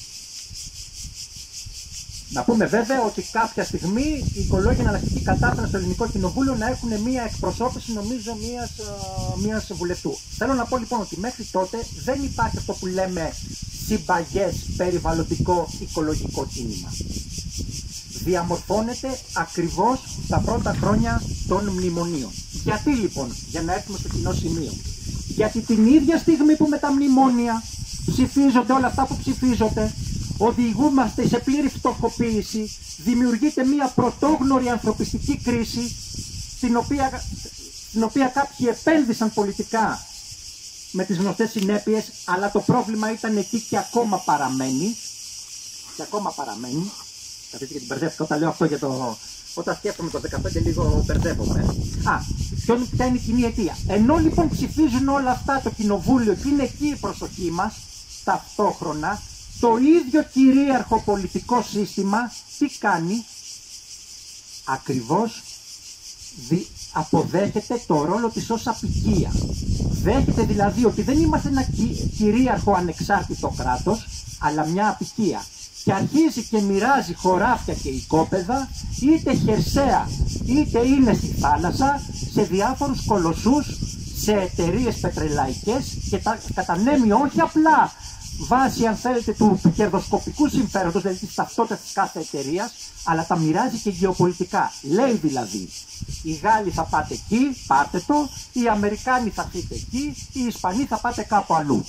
Να πούμε βέβαια ότι κάποια στιγμή οι οικολόγοι εναλλακτικοί κατάφεραν στο Ελληνικό Κοινοβούλιο να έχουν μία εκπροσώπηση, νομίζω, μίας, μίας βουλευτού. Θέλω να πω λοιπόν ότι μέχρι τότε δεν υπάρχει αυτό που λέμε συμπαγές περιβαλλοντικό οικολογικό κίνημα. Διαμορφώνεται ακριβώς τα πρώτα χρόνια των μνημονίων. Γιατί λοιπόν? Για να έρθουμε στο κοινό σημείο. Γιατί την ίδια στιγμή που με τα μνημόνια ψηφίζονται όλα αυτά που ψηφίζονται, οδηγούμαστε σε πλήρη φτωχοποίηση, δημιουργείται μια πρωτόγνωρη ανθρωπιστική κρίση, στην οποία, στην οποία κάποιοι επένδυσαν πολιτικά με τις γνωστές συνέπειες, αλλά το πρόβλημα ήταν εκεί και ακόμα παραμένει. Και ακόμα παραμένει. Καθίστε και την μπερδεύτηκα όταν λέω αυτό για το... Όταν σκέφτομαι το δεκαπέντε λίγο μπερδεύομαι. Α, ποια είναι η κοινή αιτία? Ενώ λοιπόν ψηφίζουν όλα αυτά το κοινοβούλιο και είναι εκεί η προσοχή μας, ταυτόχρονα το ίδιο κυρίαρχο πολιτικό σύστημα τι κάνει? Ακριβώς δι... αποδέχεται το ρόλο της ως απικία. Δέχεται δηλαδή ότι δεν είμαστε ένα κυ... κυρίαρχο ανεξάρτητο κράτος, αλλά μια απικία. Και αρχίζει και μοιράζει χωράφια και οικόπεδα, είτε χερσαία είτε είναι στη θάλασσα, σε διάφορους κολοσσούς, σε εταιρείες πετρελαϊκές, και τα κατανέμει όχι απλά βάσει, αν θέλετε, του, του κερδοσκοπικού συμφέροντος, δηλαδή της ταυτότητας της κάθε εταιρείας, αλλά τα μοιράζει και γεωπολιτικά. Λέει δηλαδή, οι Γάλλοι θα πάτε εκεί, πάτε το, οι Αμερικάνοι θα φύγετε εκεί, οι Ισπανοί θα πάτε κάπου αλλού.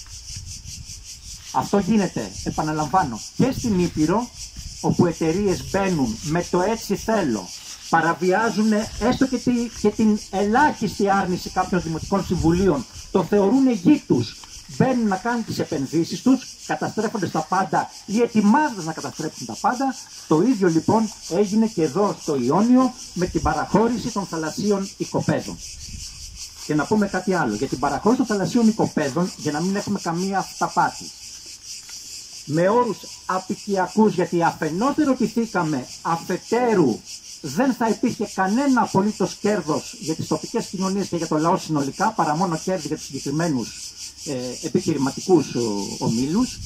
Αυτό γίνεται, επαναλαμβάνω, και στην Ήπειρο, όπου εταιρείες μπαίνουν με το έτσι θέλω, παραβιάζουν έστω και, τη, και την ελάχιστη άρνηση κάποιων δημοτικών συμβουλίων, το θεωρούν γη τους, μπαίνουν να κάνουν τις επενδύσεις τους, καταστρέφονται τα πάντα ή ετοιμάζονται να καταστρέψουν τα πάντα. Το ίδιο λοιπόν έγινε και εδώ στο Ιόνιο με την παραχώρηση των θαλασσίων οικοπαίδων. Και να πούμε κάτι άλλο για την παραχώρηση των θαλασσίων οικοπαίδων, για να μην έχουμε καμία αυταπάτη. Με όρους απικιακούς, γιατί αφενός δεν ρωτηθήκαμε, αφετέρου δεν θα υπήρχε κανένα απολύτως κέρδος για τις τοπικές κοινωνίες και για το λαό συνολικά, παρά μόνο κέρδη για τους συγκεκριμένους ε, επιχειρηματικούς ο, ομίλους.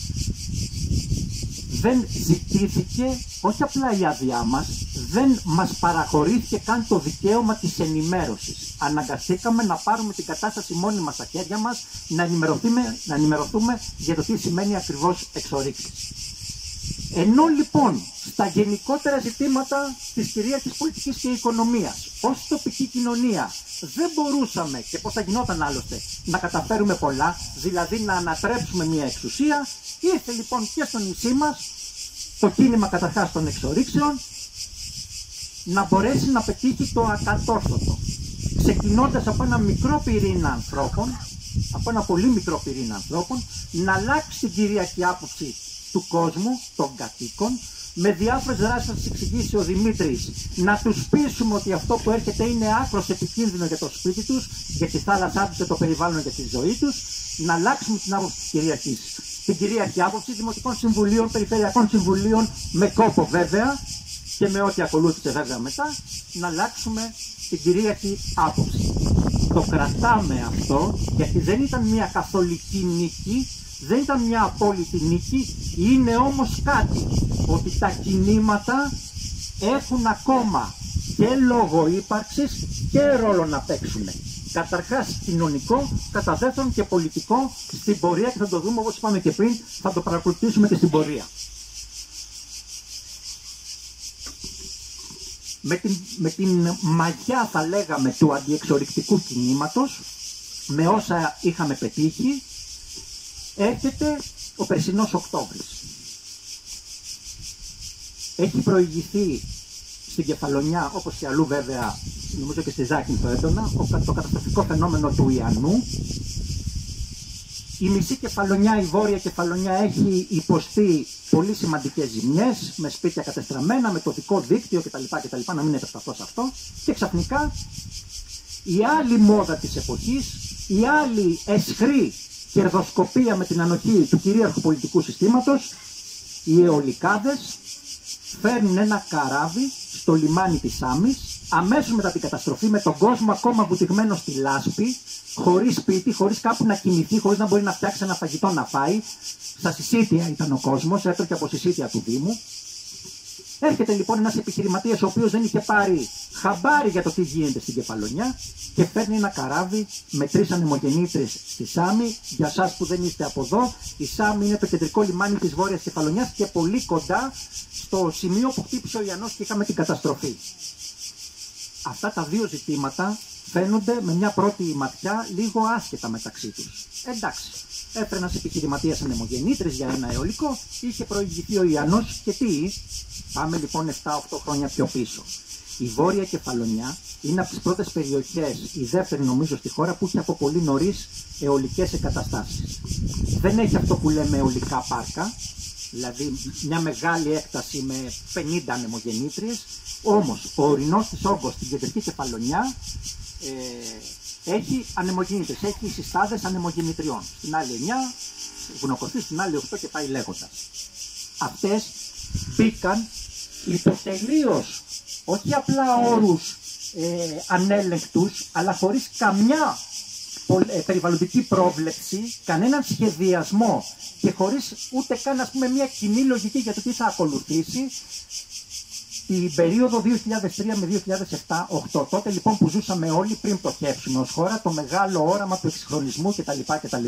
Δεν ζητήθηκε, όχι απλά η άδειά μας, δεν μας παραχωρήθηκε καν το δικαίωμα της ενημέρωσης. Αναγκαστήκαμε να πάρουμε την κατάσταση μόνοι μας στα χέρια μας, να ενημερωθούμε, να ενημερωθούμε για το τι σημαίνει ακριβώς εξορίξεις. Ενώ λοιπόν στα γενικότερα ζητήματα της κυρίαρχης πολιτικής και οικονομίας, ως τοπική κοινωνία δεν μπορούσαμε, και πώς θα γινόταν άλλωστε, να καταφέρουμε πολλά, δηλαδή να ανατρέψουμε μια εξουσία, ήρθε λοιπόν και στο νησί μας το κίνημα καταρχάς των εξορίξεων να μπορέσει να πετύχει το ακατόρθωτο, ξεκινώντας από ένα μικρό πυρήνα ανθρώπων, από ένα πολύ μικρό πυρήνα ανθρώπων, να αλλάξει την κυρίαρχη άποψη του κόσμου, των κατοίκων, με διάφορες δράσεις θα τις εξηγήσει ο Δημήτρης, να τους πείσουμε ότι αυτό που έρχεται είναι άκρως επικίνδυνο για το σπίτι τους, για τη θάλασσά τους, για το περιβάλλον, για τη ζωή τους, να αλλάξουμε την άποψη της κυριαρχής. Την κυρίαρχη άποψη δημοτικών συμβουλίων, περιφερειακών συμβουλίων, με κόπο βέβαια και με ό,τι ακολούθησε βέβαια μετά, να αλλάξουμε την κυρίαρχη άποψη. Το κρατάμε αυτό, γιατί δεν ήταν μια καθολική νίκη, δεν ήταν μια απόλυτη νίκη, είναι όμως κάτι, ότι τα κινήματα έχουν ακόμα και λόγο ύπαρξης και ρόλο να παίξουν. Καταρχάς κοινωνικό, κατά δεύτερον και πολιτικό στην πορεία, και θα το δούμε, όπως είπαμε και πριν, θα το παρακολουθήσουμε και στην πορεία. Με την, με την μαγιά, θα λέγαμε, του αντιεξορρυκτικού κινήματος, με όσα είχαμε πετύχει, έρχεται ο περσινός Οκτώβρης. Έχει προηγηθεί στην Κεφαλονιά, όπως και αλλού βέβαια, νομίζω και στη Ζάκυνθο έντονα, το καταστροφικό φαινόμενο του Ιαννού. Η μισή Κεφαλονιά, η βόρεια Κεφαλονιά, έχει υποστεί πολύ σημαντικές ζημιές, με σπίτια κατεστραμμένα, με το δικό δίκτυο κτλ. κτλ να μην επεκταθώ σε αυτό. Και ξαφνικά η άλλη μόδα της εποχής, η άλλη αισχρή κερδοσκοπία με την ανοχή του κυρίαρχου πολιτικού συστήματος, οι αιωλικάδες φέρνουν ένα καράβι στο λιμάνι της Σάμης, αμέσως μετά την καταστροφή, με τον κόσμο ακόμα βουτυγμένο στη λάσπη, χωρίς σπίτι, χωρίς κάπου να κοιμηθεί, χωρίς να μπορεί να φτιάξει ένα φαγητό να φάει. Στα συσίτια ήταν ο κόσμος, έτρωχε από συσίτια του Δήμου. Έρχεται λοιπόν ένας επιχειρηματίας ο οποίος δεν είχε πάρει χαμπάρι για το τι γίνεται στην Κεφαλονιά και φέρνει ένα καράβι με τρεις ανεμογεννήτρες στη Σάμη. Για εσάς που δεν είστε από εδώ, η Σάμη είναι το κεντρικό λιμάνι της Βόρειας Κεφαλονιάς και πολύ κοντά στο σημείο που χτύπησε ο Ιαννός και είχαμε την καταστροφή. Αυτά τα δύο ζητήματα φαίνονται με μια πρώτη ματιά λίγο άσχετα μεταξύ τους. Εντάξει, έφερε ένας επιχειρηματίας ανεμογεννήτρες για ένα αιωλικό, είχε προηγηθεί ο Ιαννός και τι, πάμε λοιπόν επτά οκτώ χρόνια πιο πίσω. Η Βόρεια Κεφαλονιά είναι από τις πρώτες περιοχές, η δεύτερη νομίζω στη χώρα, που έχει από πολύ νωρίς αιωλικές εγκαταστάσεις. Δεν έχει αυτό που λέμε αιωλικά πάρκα, δηλαδή μια μεγάλη έκταση με πενήντα ανεμογεννήτριες, όμως ο ορεινός της όγκος στην κεντρική Κεφαλονιά ε, έχει ανεμογεννήτριες, έχει συστάδες ανεμογεννητριών. Στην άλλη εννιά, βουνοκορφή, στην άλλη οκτώ και πάει λέγοντας. Αυτές μπήκαν υπό τελείως, όχι απλά όρους ε, ανέλεγκτους, αλλά χωρίς καμιά ε, περιβαλλοντική πρόβλεψη, κανέναν σχεδιασμό και χωρίς ούτε καν, ας πούμε, μια κοινή λογική για το τι θα ακολουθήσει την περίοδο δύο χιλιάδες τρία με δύο χιλιάδες επτά οκτώ. Τότε λοιπόν που ζούσαμε όλοι πριν πτωχεύσουμε ως χώρα το μεγάλο όραμα του εξυγχρονισμού κτλ. κτλ.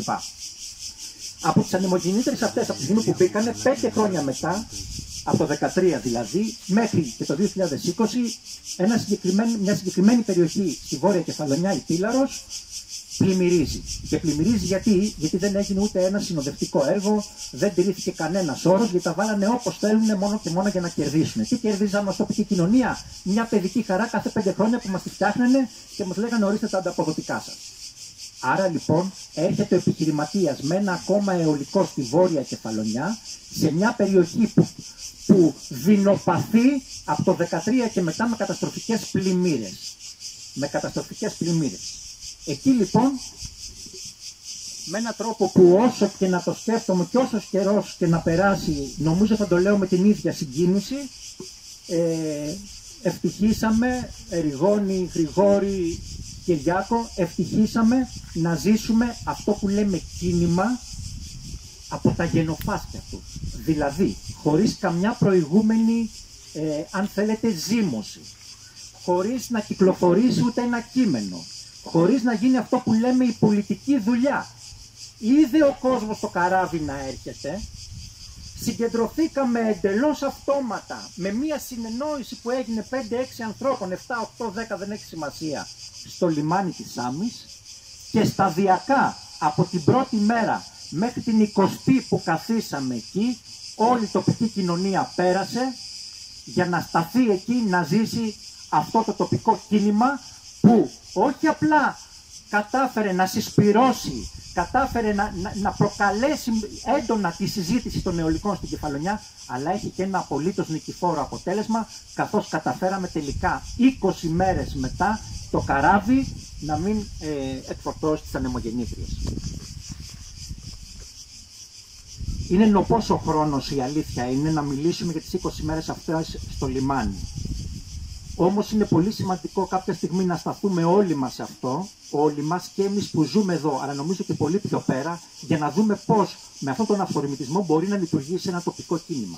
Από τις ανεμογεννήτρες αυτές, από τη στιγμή που μπήκανε, πέντε χρόνια μετά, από το δεκατρία δηλαδή, μέχρι και το δύο χιλιάδες είκοσι, ένα συγκεκριμένη, μια συγκεκριμένη περιοχή στη Βόρεια Κεφαλονιά, η Πύλαρος, πλημμυρίζει. Και πλημμυρίζει γιατί, γιατί δεν έγινε ούτε ένα συνοδευτικό έργο, δεν τηρήθηκε κανένας όρος, γιατί τα βάλανε όπως θέλουν μόνο και μόνο για να κερδίσουν. Τι κερδίζαμε ως τοπική κοινωνία? Μια παιδική χαρά κάθε πέντε χρόνια που μας τη φτιάχνανε και μας λέγανε ορίστε τα ανταποδοτικά σας. Άρα λοιπόν έρχεται ο επιχειρηματίας με ένα ακόμα αιωλικό στη Βόρεια Κεφαλονιά, σε μια περιοχή που, που δεινοπαθεί από το δεκατρία και μετά με καταστροφικές πλημμύρες. Με καταστροφικές πλημμύρες. Εκεί λοιπόν, με έναν τρόπο που όσο και να το σκέφτομαι και όσο καιρός και να περάσει, νομίζω θα το λέω με την ίδια συγκίνηση, ε, ευτυχήσαμε, Ερηγόνη, Γρηγόρη και Γιάκο, ευτυχήσαμε να ζήσουμε αυτό που λέμε κίνημα από τα γενοφάσκια του. Δηλαδή, χωρίς καμιά προηγούμενη, ε, αν θέλετε, ζήμωση, χωρίς να κυκλοφορήσει ούτε ένα κείμενο, χωρίς να γίνει αυτό που λέμε η πολιτική δουλειά. Είδε ο κόσμος το καράβι να έρχεται, συγκεντρωθήκαμε εντελώς αυτόματα με μια συνεννόηση που έγινε πέντε έξι ανθρώπων, επτά οκτώ δέκα δεν έχει σημασία, στο λιμάνι της Σάμης και σταδιακά από την πρώτη μέρα μέχρι την εικοστή που καθίσαμε εκεί, όλη η τοπική κοινωνία πέρασε για να σταθεί εκεί να ζήσει αυτό το τοπικό κίνημα που όχι απλά κατάφερε να συσπυρώσει, κατάφερε να, να, να προκαλέσει έντονα τη συζήτηση των αιωλικών στην Κεφαλονιά, αλλά έχει και ένα απολύτως νικηφόρο αποτέλεσμα, καθώς καταφέραμε τελικά είκοσι μέρες μετά το καράβι να μην ε, εκφορτώσει τις ανεμογεννήτριες. Είναι νοπός ο χρόνος, η αλήθεια είναι, να μιλήσουμε για τις είκοσι μέρες αυτές στο λιμάνι. Όμως είναι πολύ σημαντικό κάποια στιγμή να σταθούμε όλοι μας σε αυτό, όλοι μας και εμείς που ζούμε εδώ, αλλά νομίζω και πολύ πιο πέρα, για να δούμε πώς με αυτόν τον αφορμητισμό μπορεί να λειτουργήσει ένα τοπικό κίνημα.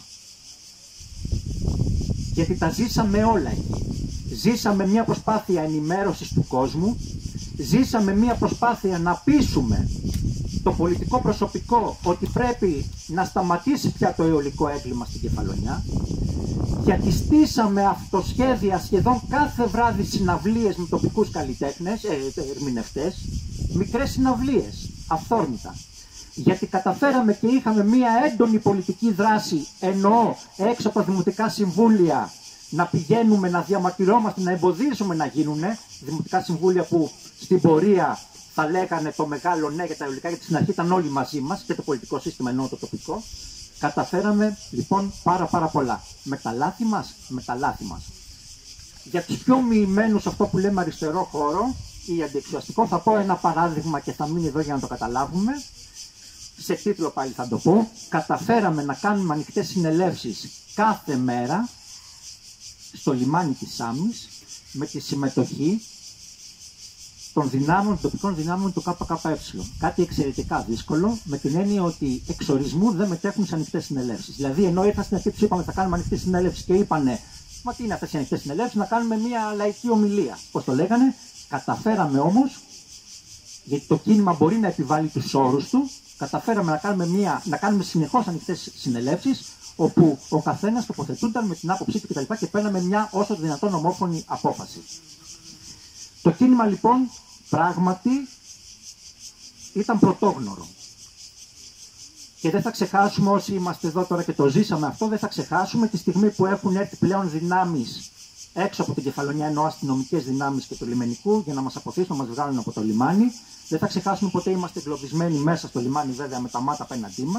Γιατί τα ζήσαμε όλα εκεί. Ζήσαμε μια προσπάθεια ενημέρωσης του κόσμου, ζήσαμε μια προσπάθεια να πείσουμε το πολιτικό προσωπικό ότι πρέπει να σταματήσει πια το αιωλικό έγκλημα στην Κεφαλονιά, γιατί στήσαμε αυτοσχέδια σχεδόν κάθε βράδυ συναυλίες με τοπικούς καλλιτέχνες, ε, ερμηνευτές, μικρές συναυλίες, αυθόρμητα. Γιατί καταφέραμε και είχαμε μία έντονη πολιτική δράση, εννοώ έξω από τα δημοτικά συμβούλια, να πηγαίνουμε, να διαμαρτυρόμαστε, να εμποδίσουμε να γίνουν δημοτικά συμβούλια που στην πορεία θα λέγανε το μεγάλο ναι για τα αιωλικά, γιατί στην αρχή ήταν όλοι μαζί μας και το πολιτικό σύστημα ενώ το τοπικό. Καταφέραμε λοιπόν πάρα πάρα πολλά. Με τα λάθη μας, με τα λάθη μας. Για τους πιο μοιημένους αυτό που λέμε αριστερό χώρο ή αντιεξουσιαστικό θα πω ένα παράδειγμα και θα μείνει εδώ για να το καταλάβουμε. Σε τίτλο πάλι θα το πω. Καταφέραμε να κάνουμε ανοιχτές συνελεύσεις κάθε μέρα στο λιμάνι της Σάμης με τη συμμετοχή των δυνάμεων, των τοπικών δυνάμεων του ΚΚΕ. Κάτι εξαιρετικά δύσκολο, με την έννοια ότι εξορισμού δεν μετέχουν σε ανοιχτές συνελεύσεις. Δηλαδή, ενώ ήρθαν στην αρχή, τους είπαμε θα κάνουμε ανοιχτή συνέλευση και είπανε, μα τι είναι αυτές οι ανοιχτές συνελεύσεις, να κάνουμε μια λαϊκή ομιλία. Πώς το λέγανε, καταφέραμε όμως, γιατί το κίνημα μπορεί να επιβάλλει τους όρους του, καταφέραμε να κάνουμε, μια, να κάνουμε συνεχώς ανοιχτές συνελεύσεις, όπου ο καθένας τοποθετούνταν με την άποψή του κτλ. Και παίρναμε μια όσο το δυνατόν ομόφωνη απόφαση. Το κίνημα λοιπόν πράγματι ήταν πρωτόγνωρο. Και δεν θα ξεχάσουμε, όσοι είμαστε εδώ τώρα και το ζήσαμε αυτό, δεν θα ξεχάσουμε τη στιγμή που έχουν έρθει πλέον δυνάμεις έξω από την Κεφαλονιά, ενώ αστυνομικές δυνάμεις και του λιμενικού, για να μας αποθήσουν, να μας βγάλουν από το λιμάνι. Δεν θα ξεχάσουμε ποτέ είμαστε εγκλωβισμένοι μέσα στο λιμάνι, βέβαια με τα μάτα απέναντί μας.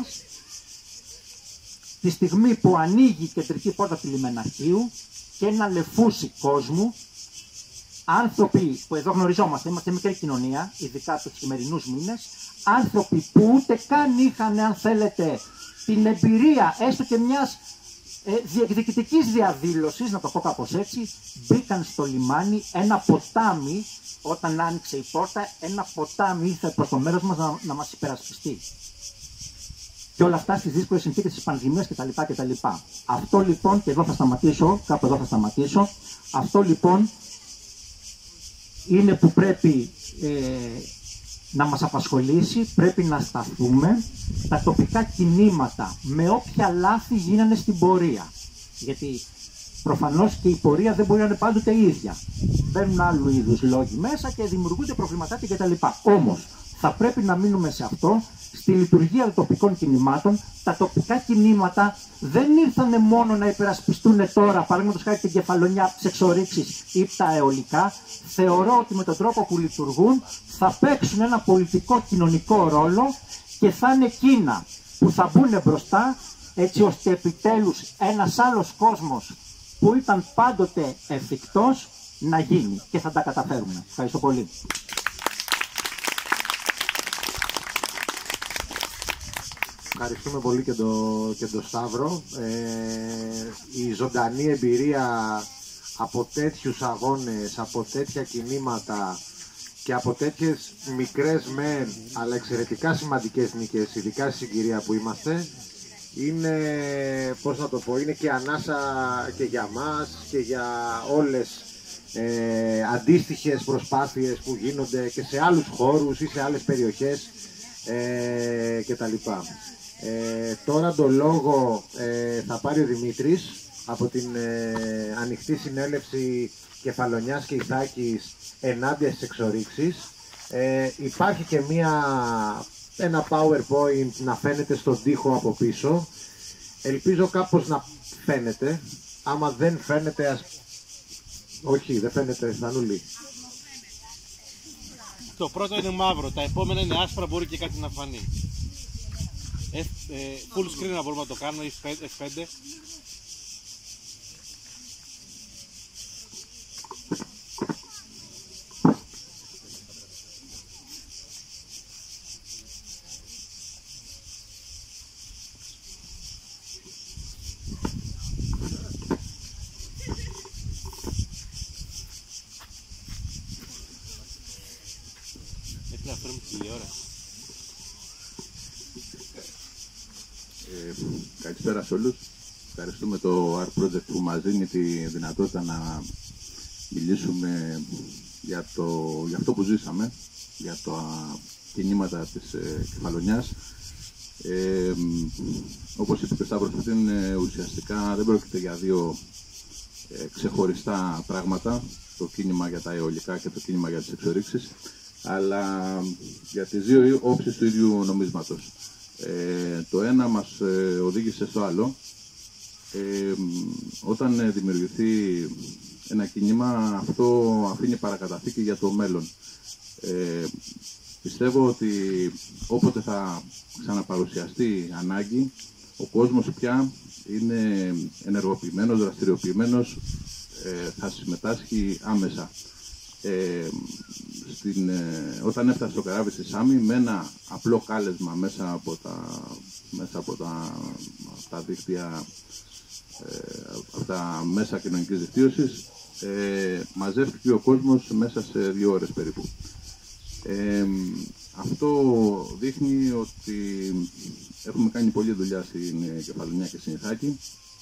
Τη στιγμή που ανοίγει η κεντρική πόρτα του λιμεναρχείου και ένα λεφούσι κόσμου, άνθρωποι που εδώ γνωριζόμαστε, είμαστε μικρή κοινωνία, ειδικά τους χειμερινούς μήνες, άνθρωποι που ούτε καν είχαν, αν θέλετε, την εμπειρία έστω και μιας ε, διεκδικητικής διαδήλωσης, να το πω κάπως έτσι, μπήκαν στο λιμάνι, ένα ποτάμι, όταν άνοιξε η πόρτα, ένα ποτάμι ήρθε προς το μέρος μας να, να μας υπερασπιστεί. Και όλα αυτά στις δύσκολες συνθήκες της πανδημίας κτλ. κτλ. Αυτό λοιπόν, και εδώ θα σταματήσω, κάπου εδώ θα σταματήσω, αυτό λοιπόν είναι που πρέπει ε, να μας απασχολήσει, πρέπει να σταθούμε τα τοπικά κινήματα με όποια λάθη γίνανε στην πορεία. Γιατί προφανώς και η πορεία δεν μπορεί να είναι πάντοτε η ίδια. Μπαίνουν άλλου είδους λόγοι μέσα και δημιουργούνται προβληματάκια κτλ. Όμως θα πρέπει να μείνουμε σε αυτό, στη λειτουργία των τοπικών κινημάτων. Τα τοπικά κινήματα δεν ήρθαν μόνο να υπερασπιστούν τώρα, παραδείγματος χάρη την Κεφαλονιά από τις εξορίξεις ή τα αιωλικά. Θεωρώ ότι με τον τρόπο που λειτουργούν θα παίξουν ένα πολιτικό κοινωνικό ρόλο και θα είναι εκείνα που θα μπουν μπροστά, έτσι ώστε επιτέλους ένας άλλος κόσμος που ήταν πάντοτε εφικτός να γίνει και θα τα καταφέρουμε. Ευχαριστώ πολύ. Ευχαριστούμε πολύ και τον και το Σταύρο. Ε, η ζωντανή εμπειρία από τέτοιους αγώνες, από τέτοια κινήματα και από τέτοιες μικρές μεν, αλλά εξαιρετικά σημαντικές νίκες, ειδικά στη συγκυρία που είμαστε, είναι, πώς να το πω, είναι και ανάσα και για μας και για όλες ε, αντίστοιχες προσπάθειες που γίνονται και σε άλλους χώρους ή σε άλλες περιοχές ε, και τα λοιπά. Ε, τώρα το λόγο ε, θα πάρει ο Δημήτρης από την ε, ανοιχτή συνέλευση Κεφαλονιάς και Ιθάκης ενάντια στις εξορίξεις. Ε, υπάρχει και μια, ένα PowerPoint να φαίνεται στον τοίχο από πίσω. Ελπίζω κάπως να φαίνεται. Άμα δεν φαίνεται, ας... όχι, δεν φαίνεται, Στανούλη. Το πρώτο είναι μαύρο, τα επόμενα είναι άσπρα, μπορεί και κάτι να φανεί. Ε, ε, full screen να μπορούμε να το κάνουμε, εφ πέντε. Έτσι να φέρουμε τη τηλεόραση. Ε, καλησπέρα σε όλους. Ευχαριστούμε το Art Project που μας δίνει τη δυνατότητα να μιλήσουμε για, το, για αυτό που ζήσαμε, για τα κινήματα της ε, Κεφαλονιάς. Ε, όπως είπε ο Σταύρος πριν, ε, ουσιαστικά δεν πρόκειται για δύο ε, ξεχωριστά πράγματα, το κίνημα για τα αιωλικά και το κίνημα για τις εξορίξεις, αλλά για τις δύο όψεις του ίδιου νομίσματος. Ε, το ένα μας ε, οδήγησε στο άλλο Ε, όταν δημιουργηθεί ένα κίνημα, αυτό αφήνει παρακαταθήκη για το μέλλον. Ε, πιστεύω ότι όποτε θα ξαναπαρουσιαστεί ανάγκη, ο κόσμος πια είναι ενεργοποιημένος, δραστηριοποιημένος, ε, θα συμμετάσχει άμεσα. Ε, στην, ε, όταν έφτασε το καράβι στη Σάμι, με ένα απλό κάλεσμα μέσα από τα, μέσα από τα, τα δίκτυα, ε, από τα μέσα κοινωνικής δικτύωσης, ε, μαζεύτηκε ο κόσμος μέσα σε δύο ώρες περίπου. Ε, αυτό δείχνει ότι έχουμε κάνει πολλή δουλειά στην Κεφαλονιά και στην Ιθάκη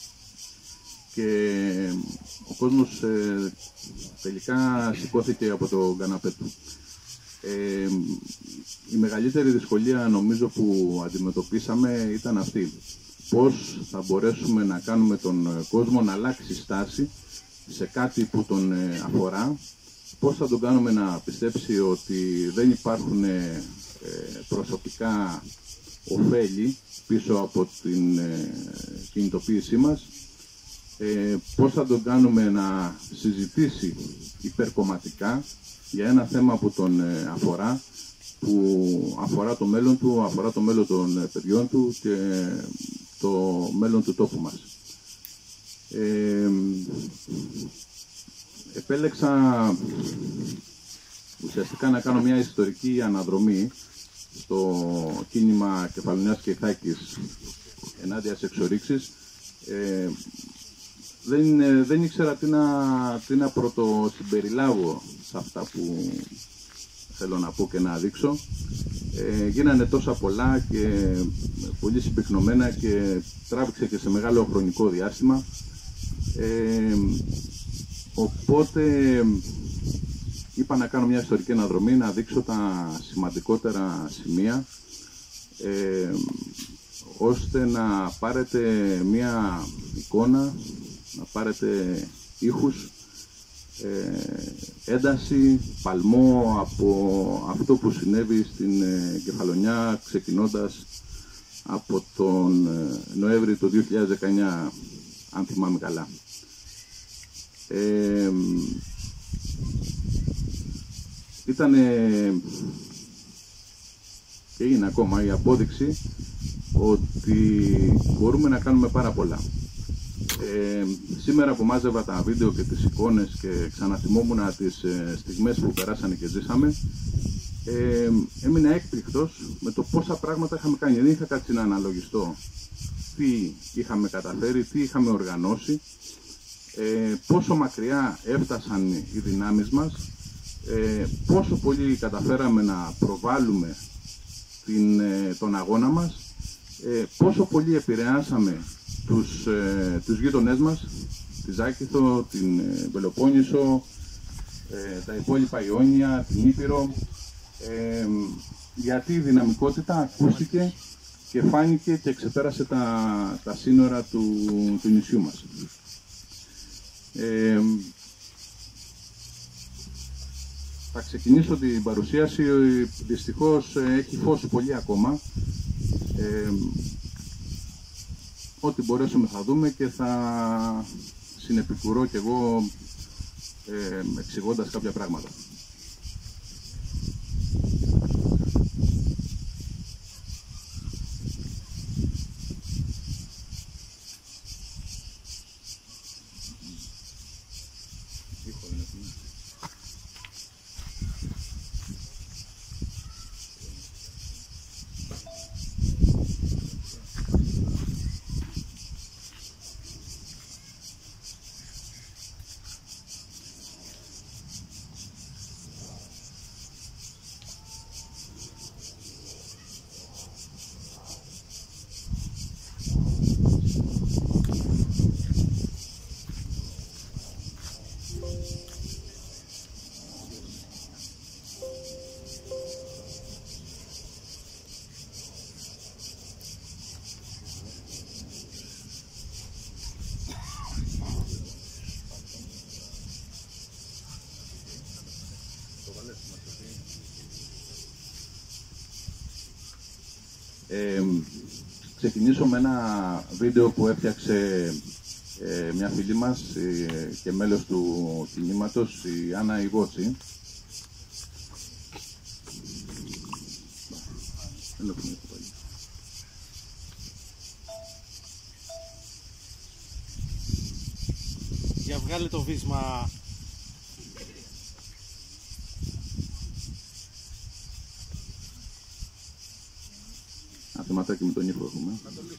και ο κόσμος ε, τελικά σηκώθηκε από το καναπέ του. Ε, η μεγαλύτερη δυσκολία νομίζω που αντιμετωπίσαμε ήταν αυτή. Πώς θα μπορέσουμε να κάνουμε τον κόσμο να αλλάξει στάση σε κάτι που τον αφορά, πώς θα τον κάνουμε να πιστέψει ότι δεν υπάρχουν ε, προσωπικά ωφέλη πίσω από την ε, κινητοποίησή μας, ε, πώς θα τον κάνουμε να συζητήσει υπερκομματικά για ένα θέμα που τον ε, αφορά, που αφορά το μέλλον του, αφορά το μέλλον των παιδιών του και το μέλλον του τόπου μας. Ε, επέλεξα ουσιαστικά να κάνω μια ιστορική αναδρομή στο κίνημα Κεφαλονιάς και Ιθάκης ενάντια σε εξορίξεις. Ε, δεν, δεν ήξερα τι να, τι να πρωτοσυμπεριλάβω σε αυτά που θέλω να πω και να δείξω. Ε, γίνανε τόσα πολλά και πολύ συμπυκνωμένα και τράβηξε και σε μεγάλο χρονικό διάστημα. Ε, οπότε είπα να κάνω μια ιστορική αναδρομή, να δείξω τα σημαντικότερα σημεία, ε, ώστε να πάρετε μια εικόνα, να πάρετε ήχους, ε, ένταση, παλμό από αυτό που συνέβη στην ε, Κεφαλονιά, ξεκινώντας από τον ε, Νοέμβρη του δύο χιλιάδες δεκαεννιά, αν θυμάμαι καλά. Ε, ήταν και είναι ακόμα η απόδειξη ότι μπορούμε να κάνουμε πάρα πολλά. Ε, σήμερα που μάζευα τα βίντεο και τις εικόνες και ξαναθυμόμουν τις ε, στιγμές που περάσανε και ζήσαμε, ε, έμεινα έκπληκτος με το πόσα πράγματα είχαμε κάνει. Δεν είχα κάτι να αναλογιστώ τι είχαμε καταφέρει, τι είχαμε οργανώσει, ε, πόσο μακριά έφτασαν οι δυνάμεις μας, ε, πόσο πολύ καταφέραμε να προβάλλουμε την, ε, τον αγώνα μας, ε, πόσο πολύ επηρεάσαμε τους, ε, τους γείτονές μας, τη Ζάκηθο, την ε, Πελοπόννησο, ε, τα υπόλοιπα Ιόνια, την Ήπειρο, ε, γιατί η δυναμικότητα ακούστηκε και φάνηκε και ξεπέρασε τα, τα σύνορα του, του νησιού μας. Ε, θα ξεκινήσω την παρουσίαση, δυστυχώς έχει φως πολύ ακόμα. Ε, ό,τι μπορέσουμε θα δούμε και θα συνεπικουρώ κι εγώ ε, εξηγώντας κάποια πράγματα. Ε, ξεκινήσω με ένα βίντεο που έφτιαξε ε, μια φίλη μας ε, και μέλος του κινήματος, η Άννα Ιβότση. Για βγάλε το βίσμα. Ένα θεματάκι με τον ήχο έχουμε.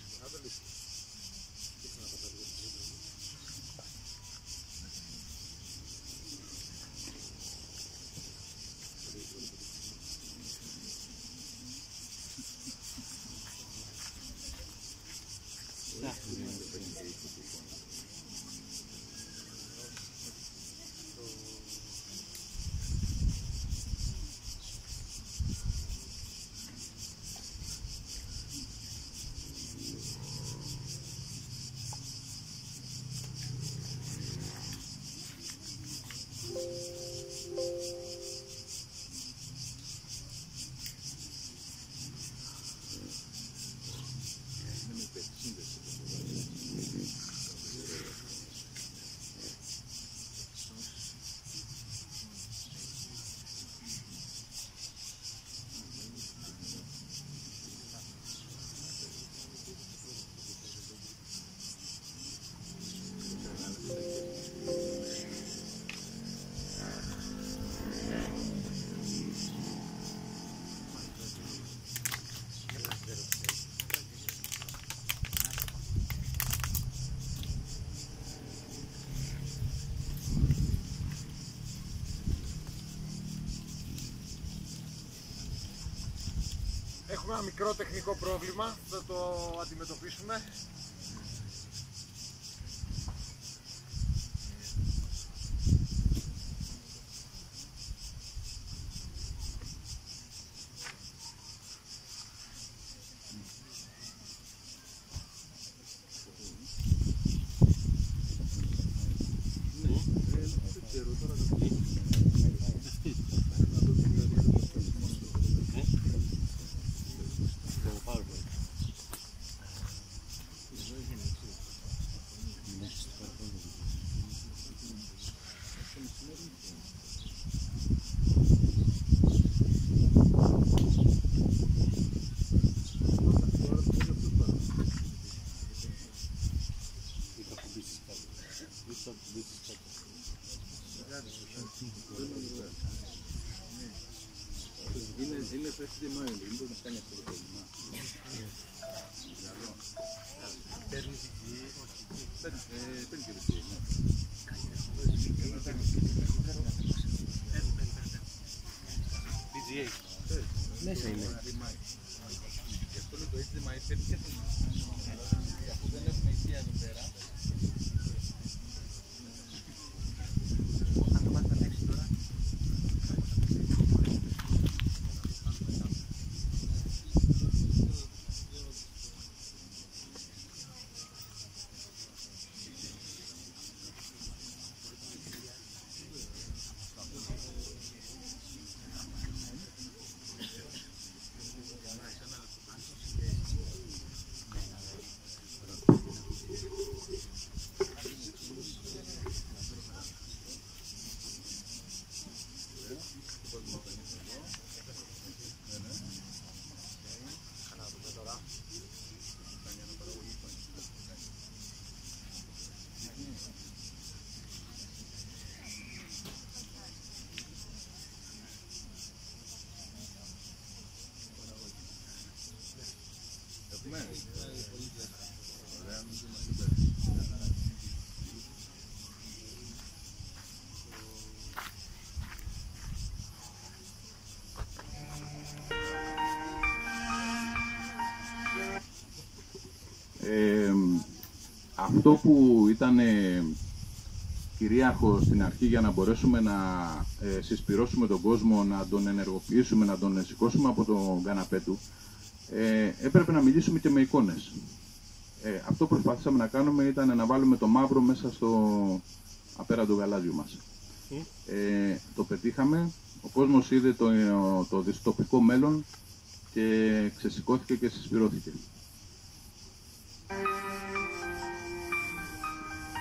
Έχουμε ένα μικρό τεχνικό πρόβλημα, θα το αντιμετωπίσουμε. Είναι φρέσκι μάιο, δεν μπορεί να κάνει αυτό το πρόβλημα. Παίρνει και δική. ντι τζέι. Μέσα είναι. Και αυτό είναι το έιτς ντι εμ άι, παίρνει και το αφού δεν έχουμε ησία εδώ πέρα. Ε, αυτό που ήταν ε, κυρίαρχο στην αρχή για να μπορέσουμε να ε, συσπυρώσουμε τον κόσμο, να τον ενεργοποιήσουμε, να τον σηκώσουμε από τον καναπέ του, ε, έπρεπε να μιλήσουμε και με εικόνες. Ε, αυτό που προσπαθήσαμε να κάνουμε ήταν να βάλουμε το μαύρο μέσα στο απέραντο γαλάζιο μας. Ε, το πετύχαμε, ο κόσμος είδε το, το δυστοπικό μέλλον και ξεσηκώθηκε και συσπυρώθηκε.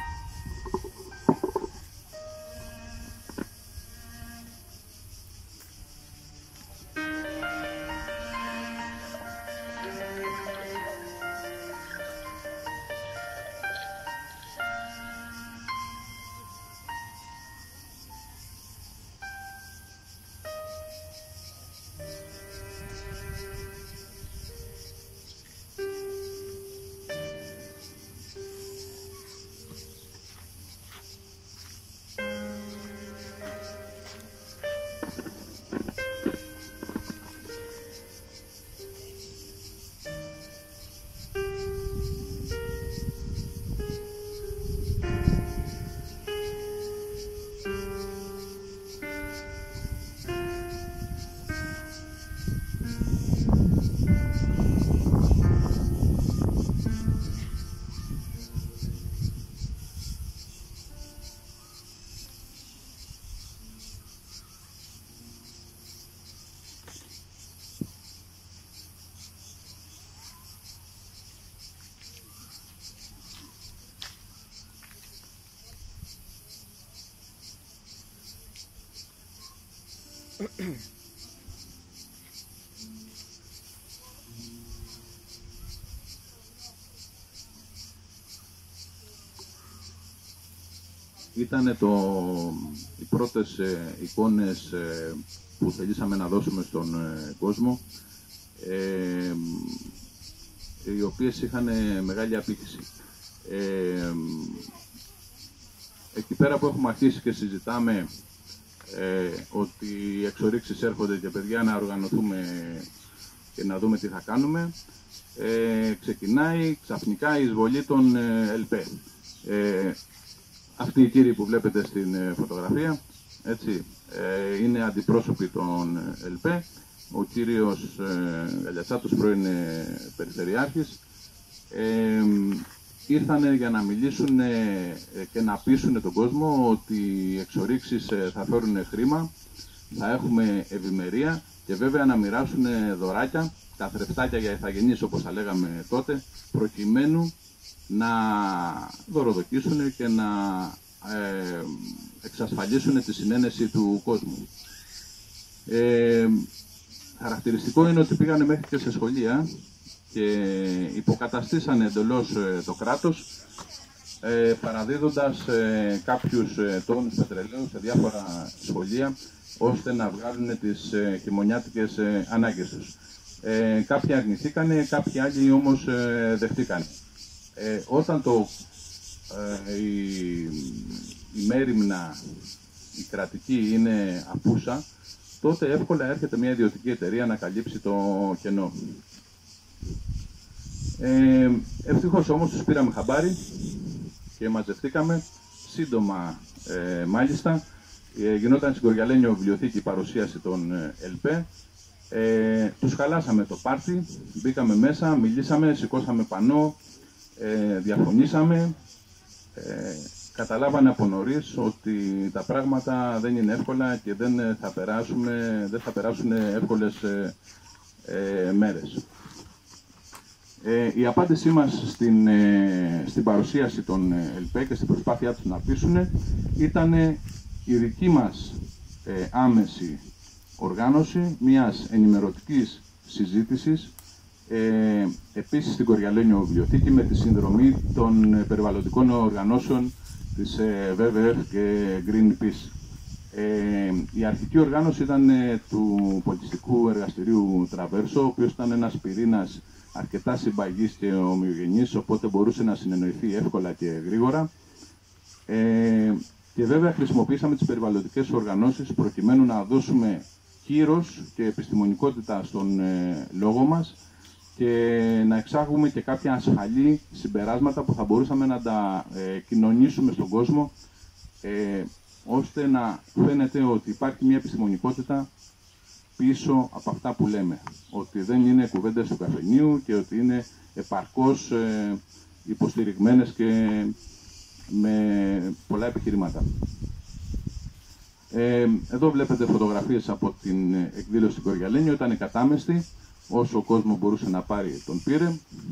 Ήταν το, οι πρώτες ε, εικόνες ε, που θελήσαμε να δώσουμε στον ε, κόσμο, ε, οι οποίες είχαν ε, μεγάλη απήχηση. Ε, εκεί πέρα που έχουμε αρχίσει και συζητάμε ε, ότι οι εξορίξεις έρχονται και παιδιά να οργανωθούμε και να δούμε τι θα κάνουμε, ε, ξεκινάει ξαφνικά η εισβολή των ε, ΕΛΠΕ. Ε, Αυτοί οι κύριοι που βλέπετε στην φωτογραφία, έτσι, ε, είναι αντιπρόσωποι των ΕΛΠΕ. Ο κύριος ε, Γαλιατσάτος, πρώην ε, Περιφερειάρχης, ε, ήρθαν για να μιλήσουν ε, και να πείσουν τον κόσμο ότι οι εξορίξεις ε, θα φέρουν χρήμα, θα έχουμε ευημερία και βέβαια να μοιράσουν δωράκια, καθρεφτάκια για ηθαγενείς όπως τα λέγαμε τότε, προκειμένου να δωροδοκίσουν και να ε, εξασφαλίσουν τη συνένεση του κόσμου. Ε, χαρακτηριστικό είναι ότι πήγανε μέχρι και σε σχολεία και υποκαταστήσανε εντελώς ε, το κράτος, ε, παραδίδοντας ε, κάποιους ε, τόνους πετρελαίου σε διάφορα σχολεία, ώστε να βγάλουν τις ε, χειμωνιάτικες ε, ανάγκες τους. Ε, κάποιοι αρνηθήκανε, κάποιοι άλλοι όμως ε, δεχτήκανε. Ε, όταν το, ε, η, η μέριμνα, η κρατική είναι απούσα, τότε εύκολα έρχεται μια ιδιωτική εταιρεία να καλύψει το κενό. Ε, ευτυχώς όμως τους πήραμε χαμπάρι και μαζευτήκαμε σύντομα, ε, μάλιστα. Ε, γινόταν στην Κοριαλένιο βιβλιοθήκη η παρουσίαση των ε, ΕΛΠΕ. Ε, τους χαλάσαμε το πάρτι, μπήκαμε μέσα, μιλήσαμε, σηκώσαμε πανό, Ε, διαφωνήσαμε, ε, καταλάβανε από νωρίς ότι τα πράγματα δεν είναι εύκολα και δεν θα, περάσουμε, δεν θα περάσουν εύκολες ε, ε, μέρες. Ε, η απάντησή μας στην, ε, στην παρουσίαση των ΕΛΠΕ και στην προσπάθειά τους να πείσουν ήταν η δική μας ε, άμεση οργάνωση μιας ενημερωτικής συζήτησης, Ε, επίσης στην Κοριαλένιο βιβλιοθήκη με τη συνδρομή των περιβαλλοντικών οργανώσεων της ε, βι βι εφ και Greenpeace. Ε, η αρχική οργάνωση ήταν ε, του πολιτιστικού εργαστηρίου Τραβέρσο, ο οποίος ήταν ένας πυρήνας αρκετά συμπαγής και ομοιογενής, οπότε μπορούσε να συνεννοηθεί εύκολα και γρήγορα. Ε, και βέβαια χρησιμοποίησαμε τις περιβαλλοντικές οργανώσεις προκειμένου να δώσουμε κύρος και επιστημονικότητα στον ε, λόγο μας και να εξάγουμε και κάποια ασφαλή συμπεράσματα που θα μπορούσαμε να τα ε, κοινωνήσουμε στον κόσμο, ε, ώστε να φαίνεται ότι υπάρχει μια επιστημονικότητα πίσω από αυτά που λέμε. Ότι δεν είναι κουβέντες του καφενείου και ότι είναι επαρκώς ε, υποστηριγμένες και με πολλά επιχειρήματα. Ε, εδώ βλέπετε φωτογραφίες από την εκδήλωση του Κοριαλένιο, ήταν κατάμεστη. Όσο ο κόσμο μπορούσε να πάρει τον πήρε.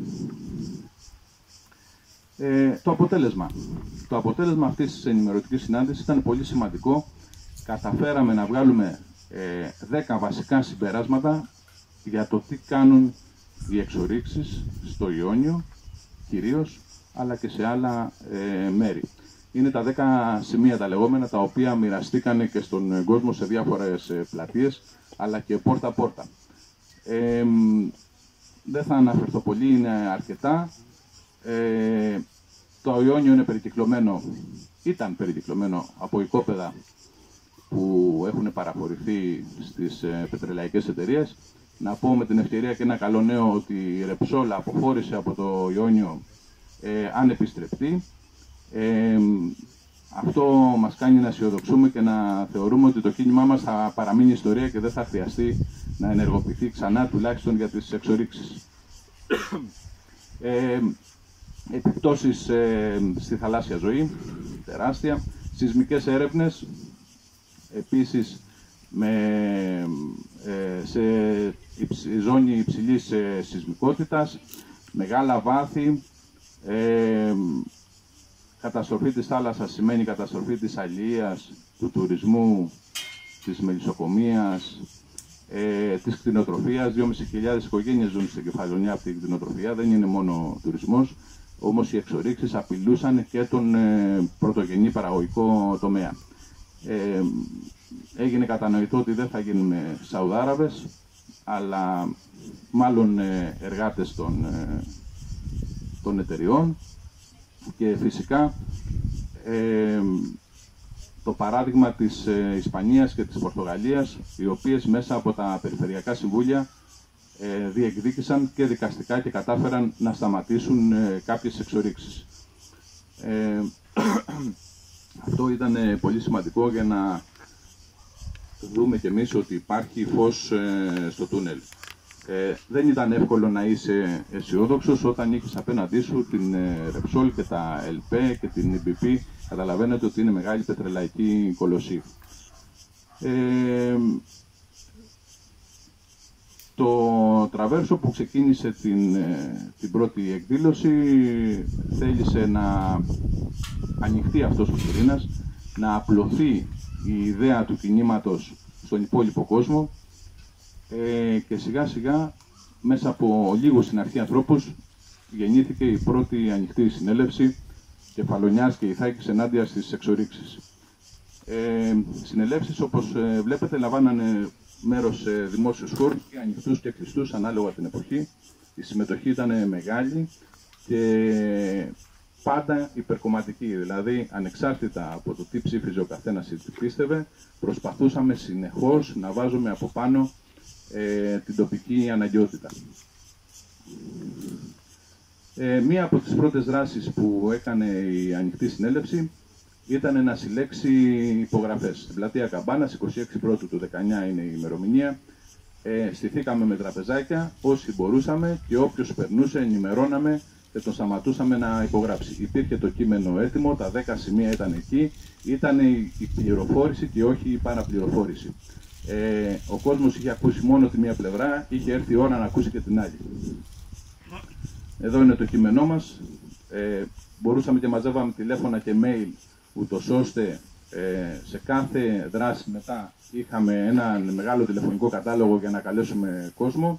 Ε, το αποτέλεσμα. Το αποτέλεσμα αυτής της ενημερωτικής συνάντησης ήταν πολύ σημαντικό. Καταφέραμε να βγάλουμε ε, δέκα βασικά συμπεράσματα για το τι κάνουν οι εξορίξεις στο Ιόνιο κυρίως, αλλά και σε άλλα ε, μέρη. Είναι τα δέκα σημεία τα λεγόμενα, τα οποία μοιραστήκανε και στον κόσμο σε διάφορες ε, πλατείες, αλλά και πόρτα-πόρτα. Ε, δεν θα αναφερθώ πολύ, είναι αρκετά. Ε, το Ιόνιο είναι περικυκλωμένο, ήταν περικυκλωμένο από οικόπεδα που έχουν παραχωρηθεί στις ε, πετρελαϊκές εταιρείες. Να πω με την ευκαιρία και ένα καλό νέο ότι η Repsol αποχώρησε από το Ιόνιο ε, ανεπιστρεπτή. Ε, αυτό μας κάνει να αισιοδοξούμε και να θεωρούμε ότι το κίνημά μας θα παραμείνει ιστορία και δεν θα χρειαστεί να ενεργοποιηθεί ξανά, τουλάχιστον για τις εξορίξεις. Ε, επιπτώσεις ε, στη θαλάσσια ζωή, τεράστια. Σεισμικές έρευνες, επίσης με, ε, σε υψη, ζώνη υψηλής ε, σεισμικότητας, μεγάλα βάθη. Ε, καταστροφή της θάλασσας σημαίνει καταστροφή της αλληλείας, του τουρισμού της μελισσοκομείας, ε, της κτηνοτροφίας. δυόμισι χιλιάδες οικογένειες ζουν στην Κεφαλονιά από την κτηνοτροφία, δεν είναι μόνο τουρισμός. Όμως οι εξορίξεις απειλούσαν και τον ε, πρωτογενή παραγωγικό τομέα. Ε, έγινε κατανοητό ότι δεν θα γίνουμε Σαουδάραβες, αλλά μάλλον ε, εργάτες των, ε, των εταιριών. Και φυσικά ε, το παράδειγμα της ε, Ισπανίας και της Πορτογαλίας, οι οποίες μέσα από τα περιφερειακά συμβούλια ε, διεκδίκησαν και δικαστικά και κατάφεραν να σταματήσουν ε, κάποιες εξορίξεις. Ε, αυτό ήταν ε, πολύ σημαντικό για να δούμε κι εμείς ότι υπάρχει φως ε, στο τούνελ. Ε, δεν ήταν εύκολο να είσαι αισιόδοξος όταν είχες απέναντί σου την ε, Repsol και τα ελ πι και την ι μπι πι. Καταλαβαίνετε ότι είναι μεγάλη πετρελαϊκή κολοσσή. Ε, το τραβέρσο που ξεκίνησε την, ε, την πρώτη εκδήλωση θέλησε να ανοιχτεί αυτός ο πυρήνας, να απλωθεί η ιδέα του κινήματος στον υπόλοιπο κόσμο ε, και σιγά σιγά μέσα από λίγους στην αρχή ανθρώπους γεννήθηκε η πρώτη ανοιχτή συνέλευση Κεφαλονιάς και Ιθάκης ενάντια στις εξορίξεις. Ε, συνελεύσεις, όπως ε, βλέπετε, λαμβάνανε μέρος σε δημόσιους χώρους και ανοιχτούς και κλειστούς ανάλογα την εποχή. Η συμμετοχή ήταν μεγάλη και πάντα υπερκομματική, δηλαδή ανεξάρτητα από το τι ψήφιζε ο καθένας ή τι πίστευε, προσπαθούσαμε συνεχώς να βάζουμε από πάνω ε, την τοπική αναγκαιότητα. Ε, μία από τις πρώτες δράσεις που έκανε η ανοιχτή συνέλευση ήταν να συλλέξει υπογραφές. Στην πλατεία Καμπάνας, είκοσι έξι Πρώτου του δεκαεννιά είναι η ημερομηνία. Ε, στηθήκαμε με τραπεζάκια όσοι μπορούσαμε και όποιος περνούσε ενημερώναμε και τον σταματούσαμε να υπογράψει. Υπήρχε το κείμενο έτοιμο, τα δέκα σημεία ήταν εκεί, ήταν η πληροφόρηση και όχι η παραπληροφόρηση. Ε, ο κόσμος είχε ακούσει μόνο τη μία πλευρά, είχε έρθει η ώρα να ακούσει και την άλλη. Εδώ είναι το κείμενό μας. Ε, μπορούσαμε και μαζεύαμε τηλέφωνα και mail, ούτως ώστε ε, σε κάθε δράση μετά είχαμε ένα μεγάλο τηλεφωνικό κατάλογο για να καλέσουμε κόσμο.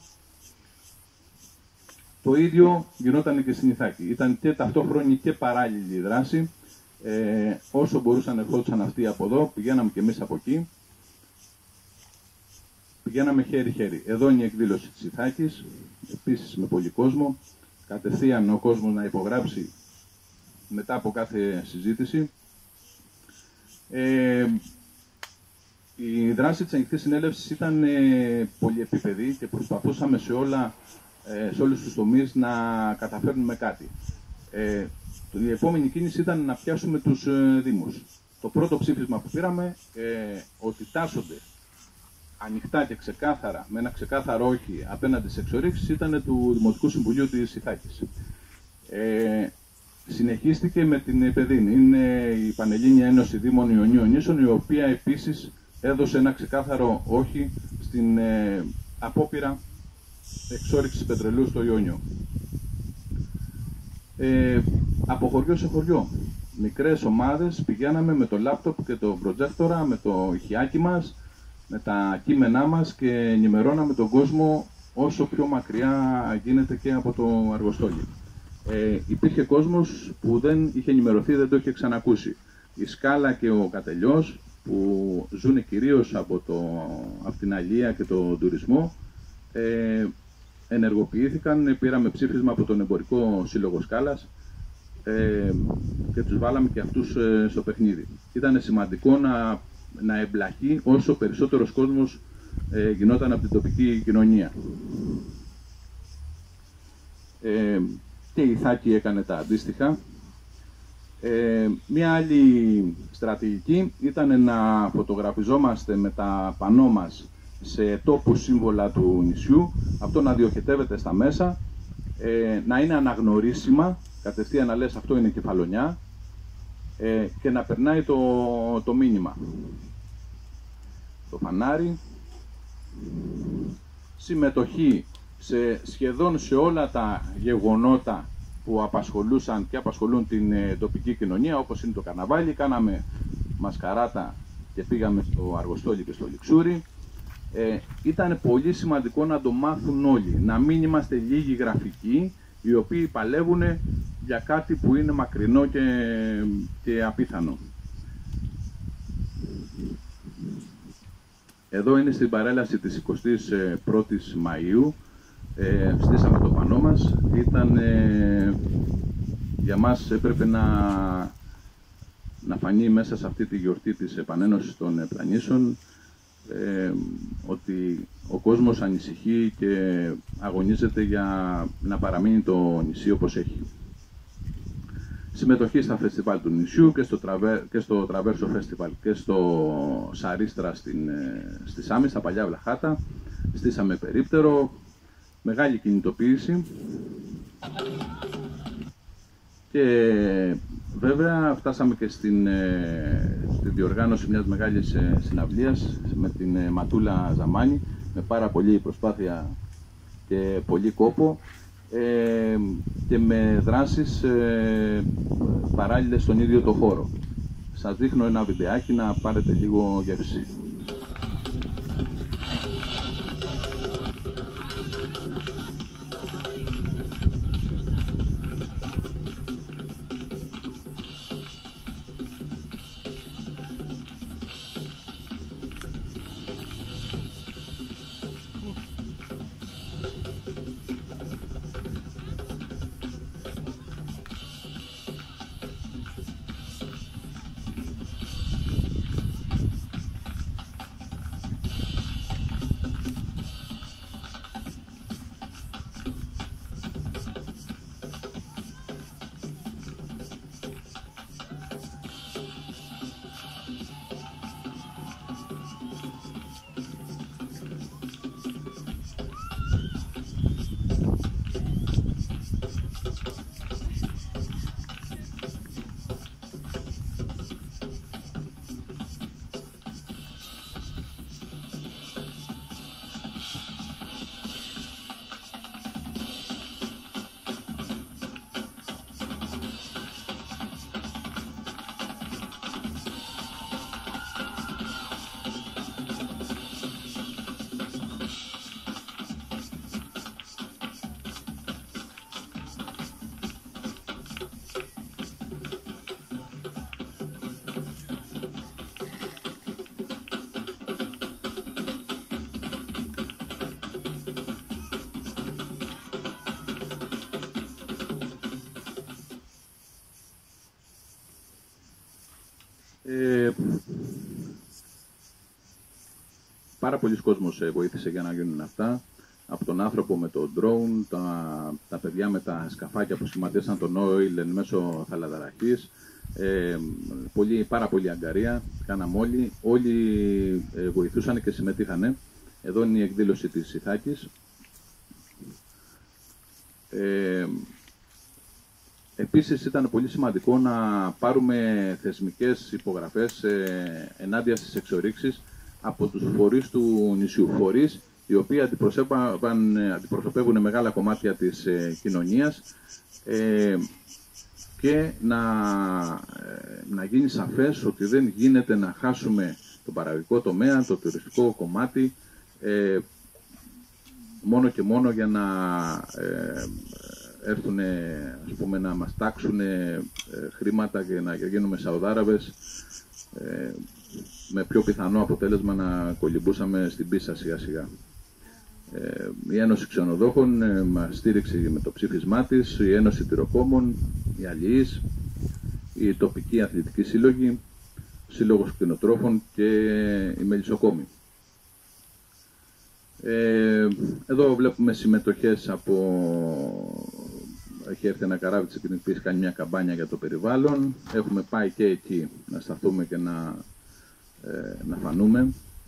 Το ίδιο γινόταν και στην Ιθάκη. Ήταν και ταυτόχρονη και παράλληλη δράση. Ε, όσο μπορούσαν ερχόντουσαν αυτοί από εδώ, πηγαίναμε και εμείς από εκεί. Πηγαίναμε χέρι-χέρι. Εδώ είναι η εκδήλωση της Ιθάκης, επίσης με πολύ κόσμο. Κατευθείαν ο κόσμος να υπογράψει μετά από κάθε συζήτηση. Ε, η δράση της ανοιχτής συνέλευσης ήταν ε, πολυεπίπεδη και προσπαθούσαμε σε, όλα, ε, σε όλους τους τομείς να καταφέρνουμε κάτι. Ε, η επόμενη κίνηση ήταν να πιάσουμε τους ε, δήμους. Το πρώτο ψήφισμα που πήραμε, ε, ότι τάσσονται ανοιχτά και ξεκάθαρα, με ένα ξεκάθαρο όχι απέναντι στις εξορίξεις, ήταν του Δημοτικού Συμβουλίου της Ιθάκης. Ε, συνεχίστηκε με την Παιδίνη. Είναι η Πανελλήνια Ένωση Δήμων Ιωνίων Νήσων, η οποία επίσης έδωσε ένα ξεκάθαρο όχι στην ε, απόπειρα εξόρυξης πετρελαίου στο Ιόνιο. Ε, από χωριό σε χωριό, μικρές ομάδες πηγαίναμε με το λάπτοπ και το προτζέκτορα, με το ηχιάκι μας, με τα κείμενά μας και ενημερώναμε τον κόσμο όσο πιο μακριά γίνεται και από το αργοστόλι. Ε, υπήρχε κόσμος που δεν είχε ενημερωθεί, δεν το είχε ξανακούσει. Η Σκάλα και ο Κατελιός που ζουν κυρίως από, το, από την αλία και τον τουρισμό ε, ενεργοποιήθηκαν, πήραμε ψήφισμα από τον Εμπορικό Σύλλογο Σκάλας ε, και τους βάλαμε και αυτούς ε, στο παιχνίδι. Ήταν σημαντικό να να εμπλακεί όσο περισσότερος κόσμος ε, γινόταν από την τοπική κοινωνία. Ε, και η Ιθάκη έκανε τα αντίστοιχα. Ε, μια άλλη στρατηγική ήταν να φωτογραφιζόμαστε με τα πανό μας σε τόπους σύμβολα του νησιού, αυτό να διοχετεύεται στα μέσα, ε, να είναι αναγνωρίσιμα, κατευθείαν να λες αυτό είναι Κεφαλονιά, Ε, και να περνάει το, το μήνυμα. Το φανάρι, συμμετοχή σε σχεδόν σε όλα τα γεγονότα που απασχολούσαν και απασχολούν την ε, τοπική κοινωνία, όπως είναι το καρναβάλι. Κάναμε μασκαράτα και πήγαμε στο Αργοστόλι και στο Λιξούρι. Ε, ήταν πολύ σημαντικό να το μάθουν όλοι, να μην είμαστε λίγοι γραφικοί οι οποίοι παλεύουν για κάτι που είναι μακρινό και, και απίθανο. Εδώ είναι στην παρέλαση της εικοστής πρώτης Μαΐου, ε, στήσαμε το πανό μας, ήταν, ε, για μας έπρεπε να, να φανεί μέσα σε αυτή τη γιορτή της επανένωσης των πλανήσεων ε, ότι ο κόσμος ανησυχεί και αγωνίζεται για να παραμείνει το νησί όπως έχει. Συμμετοχή στα φεστιβάλ του νησιού και στο, τραβε, και στο Τραβέρσο Φεστιβάλ και στο Σαρίστρα στην, στη Σάμι, στα παλιά Βλαχάτα. Στήσαμε περίπτερο, μεγάλη κινητοποίηση και βέβαια φτάσαμε και στην, στην διοργάνωση μιας μεγάλης συναυλίας με την Ματούλα Ζαμάνη, με πάρα πολλή προσπάθεια και πολύ κόπο ε, και με δράσεις ε, παράλληλες στον ίδιο το χώρο. Σας δείχνω ένα βιντεάκι να πάρετε λίγο γεύση. Ε, πάρα πολλοί κόσμος βοήθησε για να γίνουν αυτά. Από τον άνθρωπο με το drone, τα, τα παιδιά με τα σκαφάκια που σχηματίσαν τον oil εν μέσω θαλαδαραχής. Ε, πολύ, πάρα πολύ αγκαρία, κάναμε όλοι. Όλοι ε, βοηθούσαν και συμμετείχαν. Εδώ είναι η εκδήλωση της Ιθάκης. Ε, Επίσης ήταν πολύ σημαντικό να πάρουμε θεσμικές υπογραφές ε, ενάντια στις εξορίξεις από τους φορείς του νησιού. Φορείς οι οποίοι αντιπροσωπεύουν μεγάλα κομμάτια της ε, κοινωνίας ε, και να, ε, να γίνει σαφές ότι δεν γίνεται να χάσουμε το παραγωγικό τομέα, το τουριστικό κομμάτι ε, μόνο και μόνο για να ε, έρθουν ας πούμε, να μας τάξουν ε, χρήματα και να γίνουμε Σαουδάραβες ε, με πιο πιθανό αποτέλεσμα να κολυμπούσαμε στην πίστα σιγά σιγά. Ε, η Ένωση Ξενοδόχων ε, μας στήριξε με το ψήφισμά της, η Ένωση Τυροκόμων, οι Αλληλείς, η τοπική αθλητική σύλλογη, ο Σύλλογος Κτηνοτρόφων και οι Μελισσοκόμοι. Ε, εδώ βλέπουμε συμμετοχές από... Έχει έρθει ένα καράβι της Εθνικής, κάνει μια καμπάνια για το περιβάλλον. Έχουμε πάει και εκεί να σταθούμε και να, ε, να φανούμε.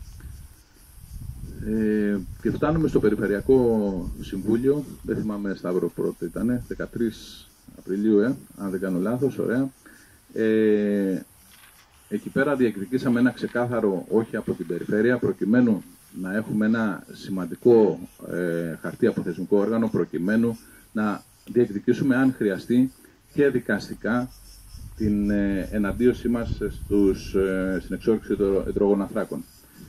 Ε, και φτάνουμε στο Περιφερειακό Συμβούλιο, δεν θυμάμαι Σταύρο πρώτο ήταν, δεκατρείς Απριλίου, ε, αν δεν κάνω λάθος, ωραία. Ε, εκεί πέρα διεκδικήσαμε ένα ξεκάθαρο όχι από την περιφέρεια, προκειμένου να έχουμε ένα σημαντικό ε, χαρτί από θεσμικό όργανο, προκειμένου να διεκδικήσουμε αν χρειαστεί και δικαστικά την ε, εναντίωσή μας στους, ε, στην εξόρυξη υδρογοναθράκων.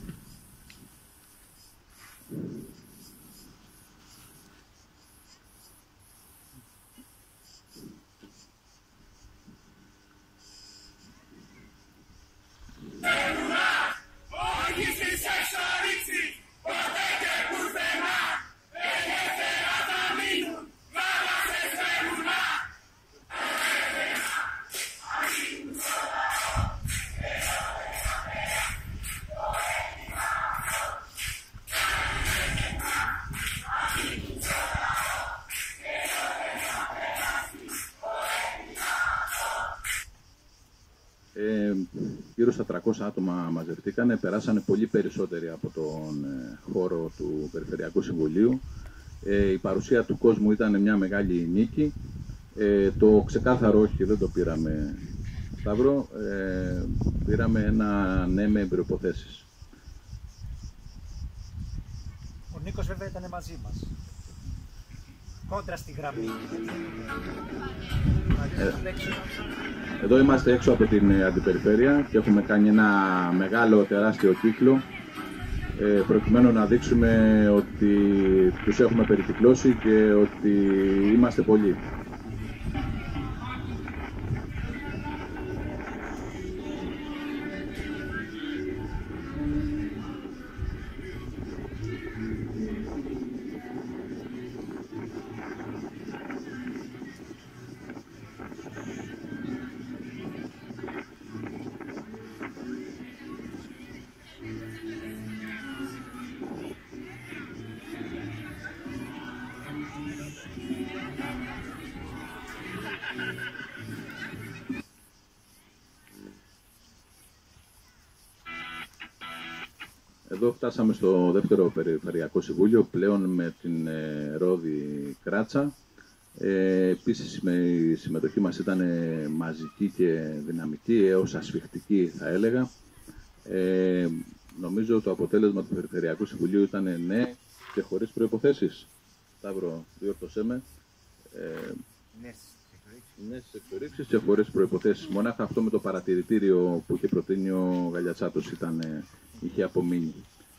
Ε, γύρω στα τριακόσια άτομα μαζευτήκανε, περάσανε πολύ περισσότεροι από τον ε, χώρο του Περιφερειακού Συμβουλίου. Ε, η παρουσία του κόσμου ήταν μια μεγάλη νίκη. Ε, το ξεκάθαρο όχι δεν το πήραμε, Σταύρο. Ε, πήραμε ένα ναι με προϋποθέσεις. Ο Νίκος βέβαια ήταν μαζί μας. Κόντρα στη γραμμή. Ε, εδώ είμαστε έξω από την Αντιπεριφέρεια και έχουμε κάνει ένα μεγάλο τεράστιο κύκλο ε, προκειμένου να δείξουμε ότι τους έχουμε περικυκλώσει και ότι είμαστε πολλοί. Εδώ φτάσαμε στο δεύτερο Περιφερειακό Συμβούλιο, πλέον με την ε, Ρόδη Κράτσα. Ε, επίσης η συμμετοχή μας ήταν μαζική και δυναμική, έως ασφιχτική θα έλεγα. Ε, νομίζω το αποτέλεσμα του Περιφερειακού Συμβουλίου ήταν ναι και χωρίς προϋποθέσεις. Σταύρο, διόρθωσέ με. Ε, ναι στις εξορίξεις και χωρίς προϋποθέσεις. Μονάχα αυτό με το παρατηρητήριο που είχε προτείνει ο Γαλιατσάτος ήταν, είχε απομείνει.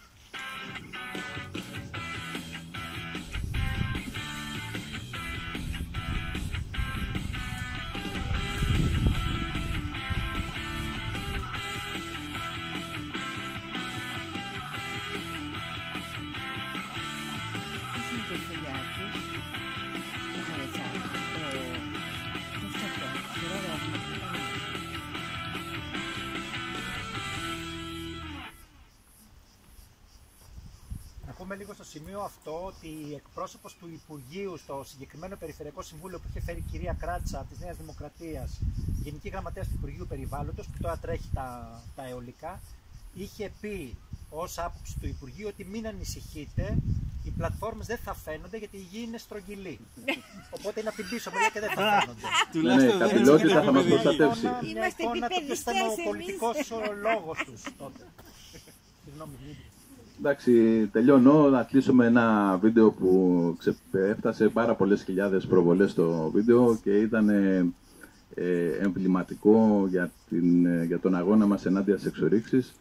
Πούμε λίγο στο σημείο αυτό ότι η εκπρόσωπος του Υπουργείου στο συγκεκριμένο Περιφερειακό Συμβούλιο που είχε φέρει η κυρία Κράτσα της Νέας Δημοκρατίας, Γενική Γραμματέας του Υπουργείου Περιβάλλοντος, που τώρα τρέχει τα, τα αιωλικά, είχε πει ως άποψη του Υπουργείου ότι μην ανησυχείτε, οι πλατφόρμες δεν θα φαίνονται γιατί η γη είναι στρογγυλή. Οπότε είναι από την πίσω μεριά και δεν θα φαίνονται. Τουλάχιστον η κατηλότητα θα μας προστατεύσει. Είμαστε επίπεδιστές εμείς. Ήταν ο πολιτικός λόγος τους τότε. Συγγνώμη. Εντάξει, τελειώνω. Να κλείσω με ένα βίντεο που έφτασε πάρα πολλές χιλιάδες προβολές στο βίντεο και ήταν ε, εμβληματικό για, την, για τον αγώνα μας ενάντια στις εξορίξεις.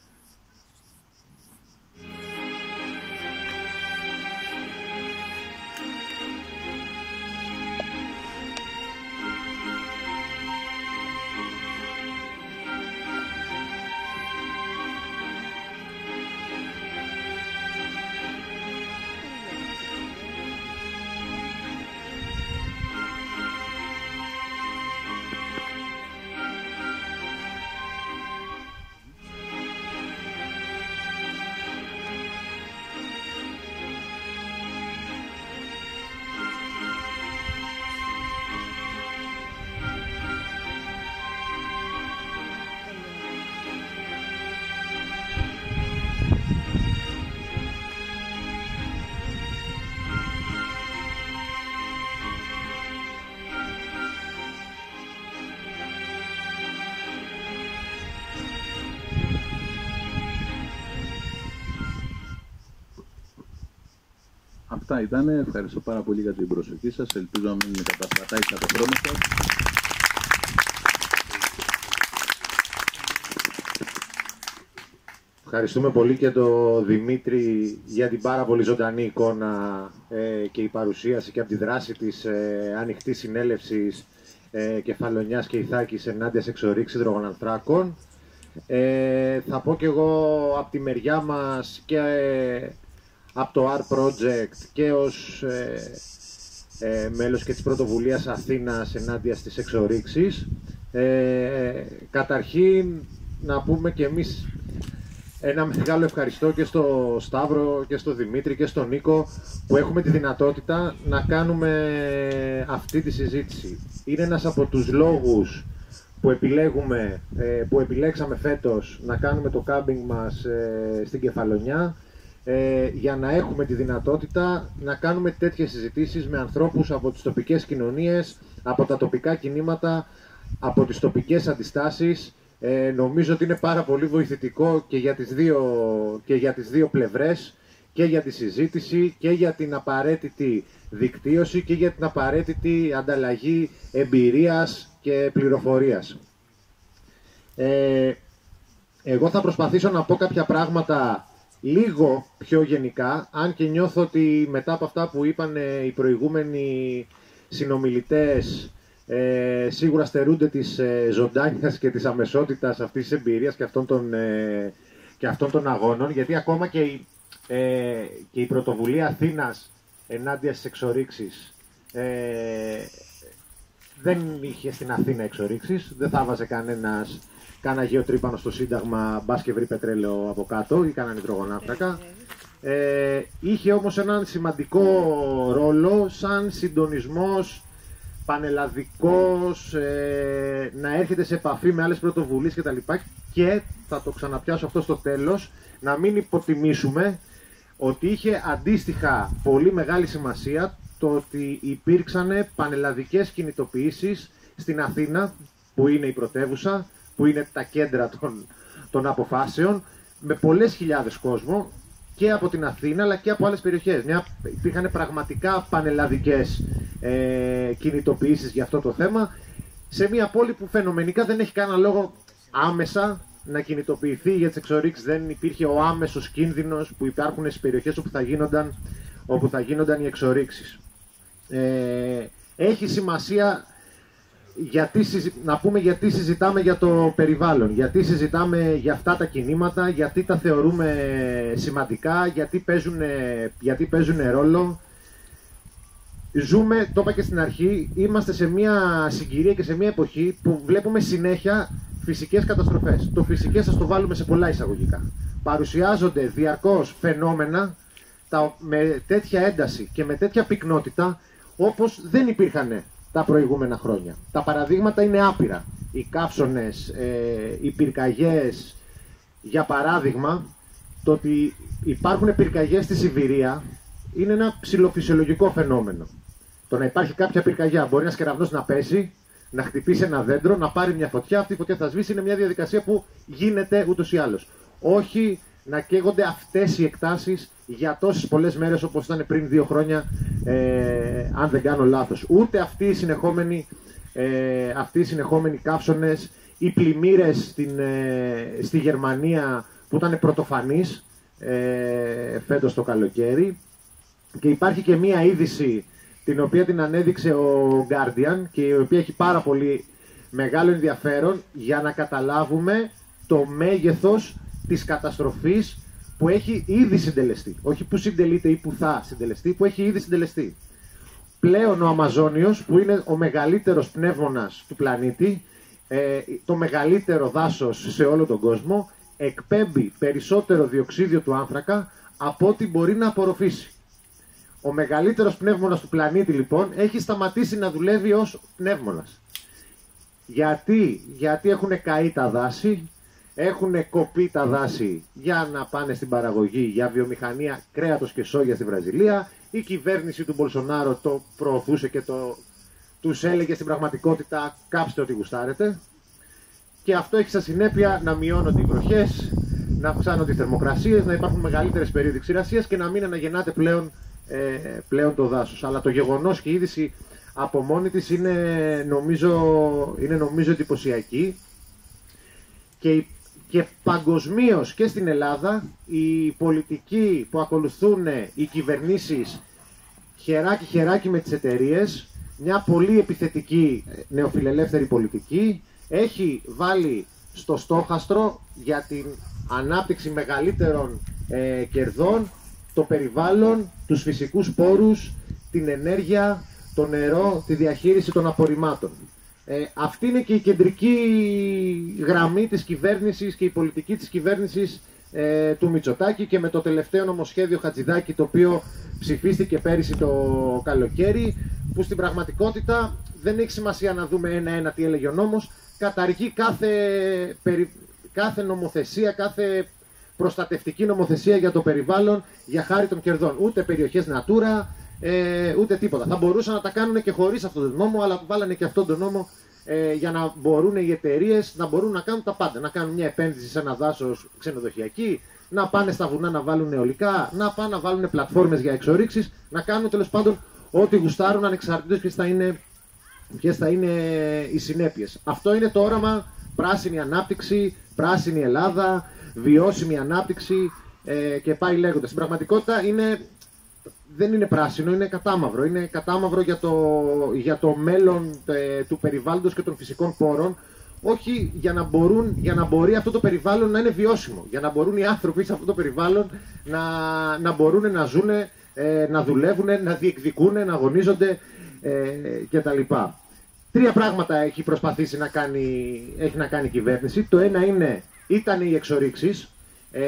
Αυτά ήταν. Ευχαριστώ πάρα πολύ για την προσοχή σας. Ελπίζω να μην καταστατάει το χρόνο σας. Ευχαριστούμε πολύ και τον Δημήτρη για την πάρα πολύ ζωντανή εικόνα ε, και η παρουσίαση και από τη δράση της ε, ανοιχτής συνέλευσης ε, Κεφαλονιάς και Ιθάκης ενάντια σε εξορίξεις υδρογονανθράκων. Ε, θα πω και εγώ από τη μεριά μας και ε, από το Art Project και ως ε, ε, μέλος και της πρωτοβουλίας Αθήνας ενάντια στις εξορίξεις. Ε, καταρχήν να πούμε και εμείς ένα μεγάλο ευχαριστώ και στο Σταύρο και στο Δημήτρη και στον Νίκο που έχουμε τη δυνατότητα να κάνουμε αυτή τη συζήτηση. Είναι ένας από τους λόγους που, επιλέγουμε, που επιλέξαμε φέτος να κάνουμε το κάμπινγκ μας στην Κεφαλονιά για να έχουμε τη δυνατότητα να κάνουμε τέτοιες συζητήσεις με ανθρώπους από τις τοπικές κοινωνίες, από τα τοπικά κινήματα, από τις τοπικές αντιστάσεις. Ε, νομίζω ότι είναι πάρα πολύ βοηθητικό και για, τις δύο, και για τις δύο πλευρές, και για τη συζήτηση και για την απαραίτητη δικτύωση και για την απαραίτητη ανταλλαγή εμπειρίας και πληροφορίας. Ε, εγώ θα προσπαθήσω να πω κάποια πράγματα λίγο πιο γενικά, αν και νιώθω ότι μετά από αυτά που είπαν οι προηγούμενοι συνομιλητές, Ε, σίγουρα στερούνται της ε, ζωντάνιας και της αμεσότητας αυτής της εμπειρίας και αυτών των, ε, και αυτών των αγώνων, γιατί ακόμα και η, ε, και η πρωτοβουλία Αθήνας ενάντια στις εξορίξεις ε, δεν είχε στην Αθήνα εξορίξεις, δεν θα βάζε κανένας κάνα γεωτρύπανο στο Σύνταγμα, μπας και βρει πετρέλαιο από κάτω ή κανέναν υδρογονάνθρακα. Ε, είχε όμως έναν σημαντικό ρόλο σαν συντονισμός πανελλαδικός, ε, να έρχεται σε επαφή με άλλες πρωτοβουλίες κτλ. Και θα το ξαναπιάσω αυτό στο τέλος, να μην υποτιμήσουμε ότι είχε αντίστοιχα πολύ μεγάλη σημασία το ότι υπήρξαν πανελλαδικές κινητοποιήσεις στην Αθήνα, που είναι η πρωτεύουσα, που είναι τα κέντρα των, των αποφάσεων, με πολλές χιλιάδες κόσμο και από την Αθήνα αλλά και από άλλες περιοχές. Μια, υπήρχαν πραγματικά πανελλαδικές ε, κινητοποιήσεις για αυτό το θέμα, σε μια πόλη που φαινομενικά δεν έχει κανένα λόγο άμεσα να κινητοποιηθεί για τις εξορίξεις. Δεν υπήρχε ο άμεσος κίνδυνος που υπάρχουν στις περιοχές όπου θα γίνονταν, όπου θα γίνονταν οι εξορίξεις. Ε, έχει σημασία γιατί, να πούμε γιατί συζητάμε για το περιβάλλον, γιατί συζητάμε για αυτά τα κινήματα, γιατί τα θεωρούμε σημαντικά, γιατί παίζουν, γιατί παίζουν ρόλο. Ζούμε, το είπα και στην αρχή, είμαστε σε μια συγκυρία και σε μια εποχή που βλέπουμε συνέχεια φυσικές καταστροφές. Το φυσικές θα το βάλουμε σε πολλά εισαγωγικά. Παρουσιάζονται διαρκώς φαινόμενα τα, με τέτοια ένταση και με τέτοια πυκνότητα όπως δεν υπήρχαν τα προηγούμενα χρόνια. Τα παραδείγματα είναι άπειρα. Οι καύσονες, ε, οι πυρκαγιές, για παράδειγμα, το ότι υπάρχουν πυρκαγιές στη Σιβηρία είναι ένα ψιλοφυσιολογικό φαινόμενο. Το να υπάρχει κάποια πυρκαγιά, μπορεί ένας κεραυνός να πέσει, να χτυπήσει ένα δέντρο, να πάρει μια φωτιά, αυτή η φωτιά θα σβήσει, είναι μια διαδικασία που γίνεται ούτως ή άλλως. Όχι να καίγονται αυτές οι εκτάσεις για τόσες πολλές μέρες όπως ήταν πριν δύο χρόνια, ε, αν δεν κάνω λάθος. Ούτε αυτοί οι συνεχόμενοι, ε, αυτοί οι συνεχόμενοι καύσονες, οι πλημμύρες στην, ε, στη Γερμανία που ήταν πρωτοφανείς ε, φέτος το καλοκαίρι. Και υπάρχει και μία είδηση την οποία την ανέδειξε ο Guardian και η οποία έχει πάρα πολύ μεγάλο ενδιαφέρον για να καταλάβουμε το μέγεθος της καταστροφής που έχει ήδη συντελεστεί. Όχι που συντελείται ή που θα συντελεστεί, που έχει ήδη συντελεστεί. Πλέον ο Αμαζόνιος, που είναι ο μεγαλύτερος πνεύμονας του πλανήτη, ε, το μεγαλύτερο δάσος σε όλο τον κόσμο, εκπέμπει περισσότερο διοξίδιο του άνθρακα από ό,τι μπορεί να απορροφήσει. Ο μεγαλύτερος πνεύμονας του πλανήτη λοιπόν έχει σταματήσει να δουλεύει ως πνεύμονας. Γιατί, Γιατί έχουν καεί τα δάση, έχουν κοπεί τα δάση για να πάνε στην παραγωγή για βιομηχανία κρέατος και σόγια στη Βραζιλία. Η κυβέρνηση του Μπολσονάρο το προωθούσε και το, τους έλεγε στην πραγματικότητα κάψτε ό,τι γουστάρετε. Και αυτό έχει σαν συνέπεια να μειώνονται οι βροχές, να αυξάνονται οι θερμοκρασίες, να υπάρχουν μεγαλύτερες περίοδοι ξηρασίας και να μην αναγεννάται πλέον, ε, πλέον το δάσος. Αλλά το γεγονός και η είδηση από μόνη της είναι νομίζω, είναι νομίζω εντυπωσιακή και, Και παγκοσμίως και στην Ελλάδα οι πολιτικοί που ακολουθούν οι κυβερνήσεις χεράκι χεράκι με τις εταιρείες, μια πολύ επιθετική νεοφιλελεύθερη πολιτική, έχει βάλει στο στόχαστρο για την ανάπτυξη μεγαλύτερων ε, κερδών το περιβάλλον, τους φυσικούς πόρους, την ενέργεια, το νερό, τη διαχείριση των απορριμμάτων. Ε, αυτή είναι και η κεντρική γραμμή της κυβέρνησης και η πολιτική της κυβέρνησης ε, του Μητσοτάκη, και με το τελευταίο νομοσχέδιο Χατζηδάκη, το οποίο ψηφίστηκε πέρυσι το καλοκαίρι, που στην πραγματικότητα δεν έχει σημασία να δούμε ένα-ένα τι έλεγε ο νόμος, καταργεί κάθε, περι... κάθε νομοθεσία, κάθε προστατευτική νομοθεσία για το περιβάλλον για χάρη των κερδών. Ούτε περιοχές Natura, ε, ούτε τίποτα. Θα μπορούσαν να τα κάνουν και χωρίς αυτόν τον νόμο, αλλά βάλανε και αυτόν τον νόμο ε, για να μπορούν οι εταιρείες να μπορούν να κάνουν τα πάντα. Να κάνουν μια επένδυση σε ένα δάσος ξενοδοχειακή, να πάνε στα βουνά να βάλουν αιωλικά, να πάνε να βάλουν πλατφόρμες για εξορίξεις, να κάνουν τέλος πάντων ό,τι γουστάρουν, ανεξαρτήτως ποιες θα είναι, ποιες θα είναι οι συνέπειες. Αυτό είναι το όραμα: πράσινη ανάπτυξη, πράσινη Ελλάδα, βιώσιμη ανάπτυξη ε, και πάει λέγοντας. Στην πραγματικότητα είναι, δεν είναι πράσινο, είναι κατάμαυρο. Είναι κατάμαυρο για το, για το μέλλον ε, του περιβάλλοντος και των φυσικών πόρων, όχι για να, μπορούν, για να μπορεί αυτό το περιβάλλον να είναι βιώσιμο, για να μπορούν οι άνθρωποι σε αυτό το περιβάλλον να, να μπορούν να ζουν, ε, να δουλεύουν, να διεκδικούν, να αγωνίζονται ε, κτλ. Τρία πράγματα έχει προσπαθήσει να κάνει, έχει να κάνει η κυβέρνηση. Το ένα είναι, ήταν οι εξορίξεις, ε,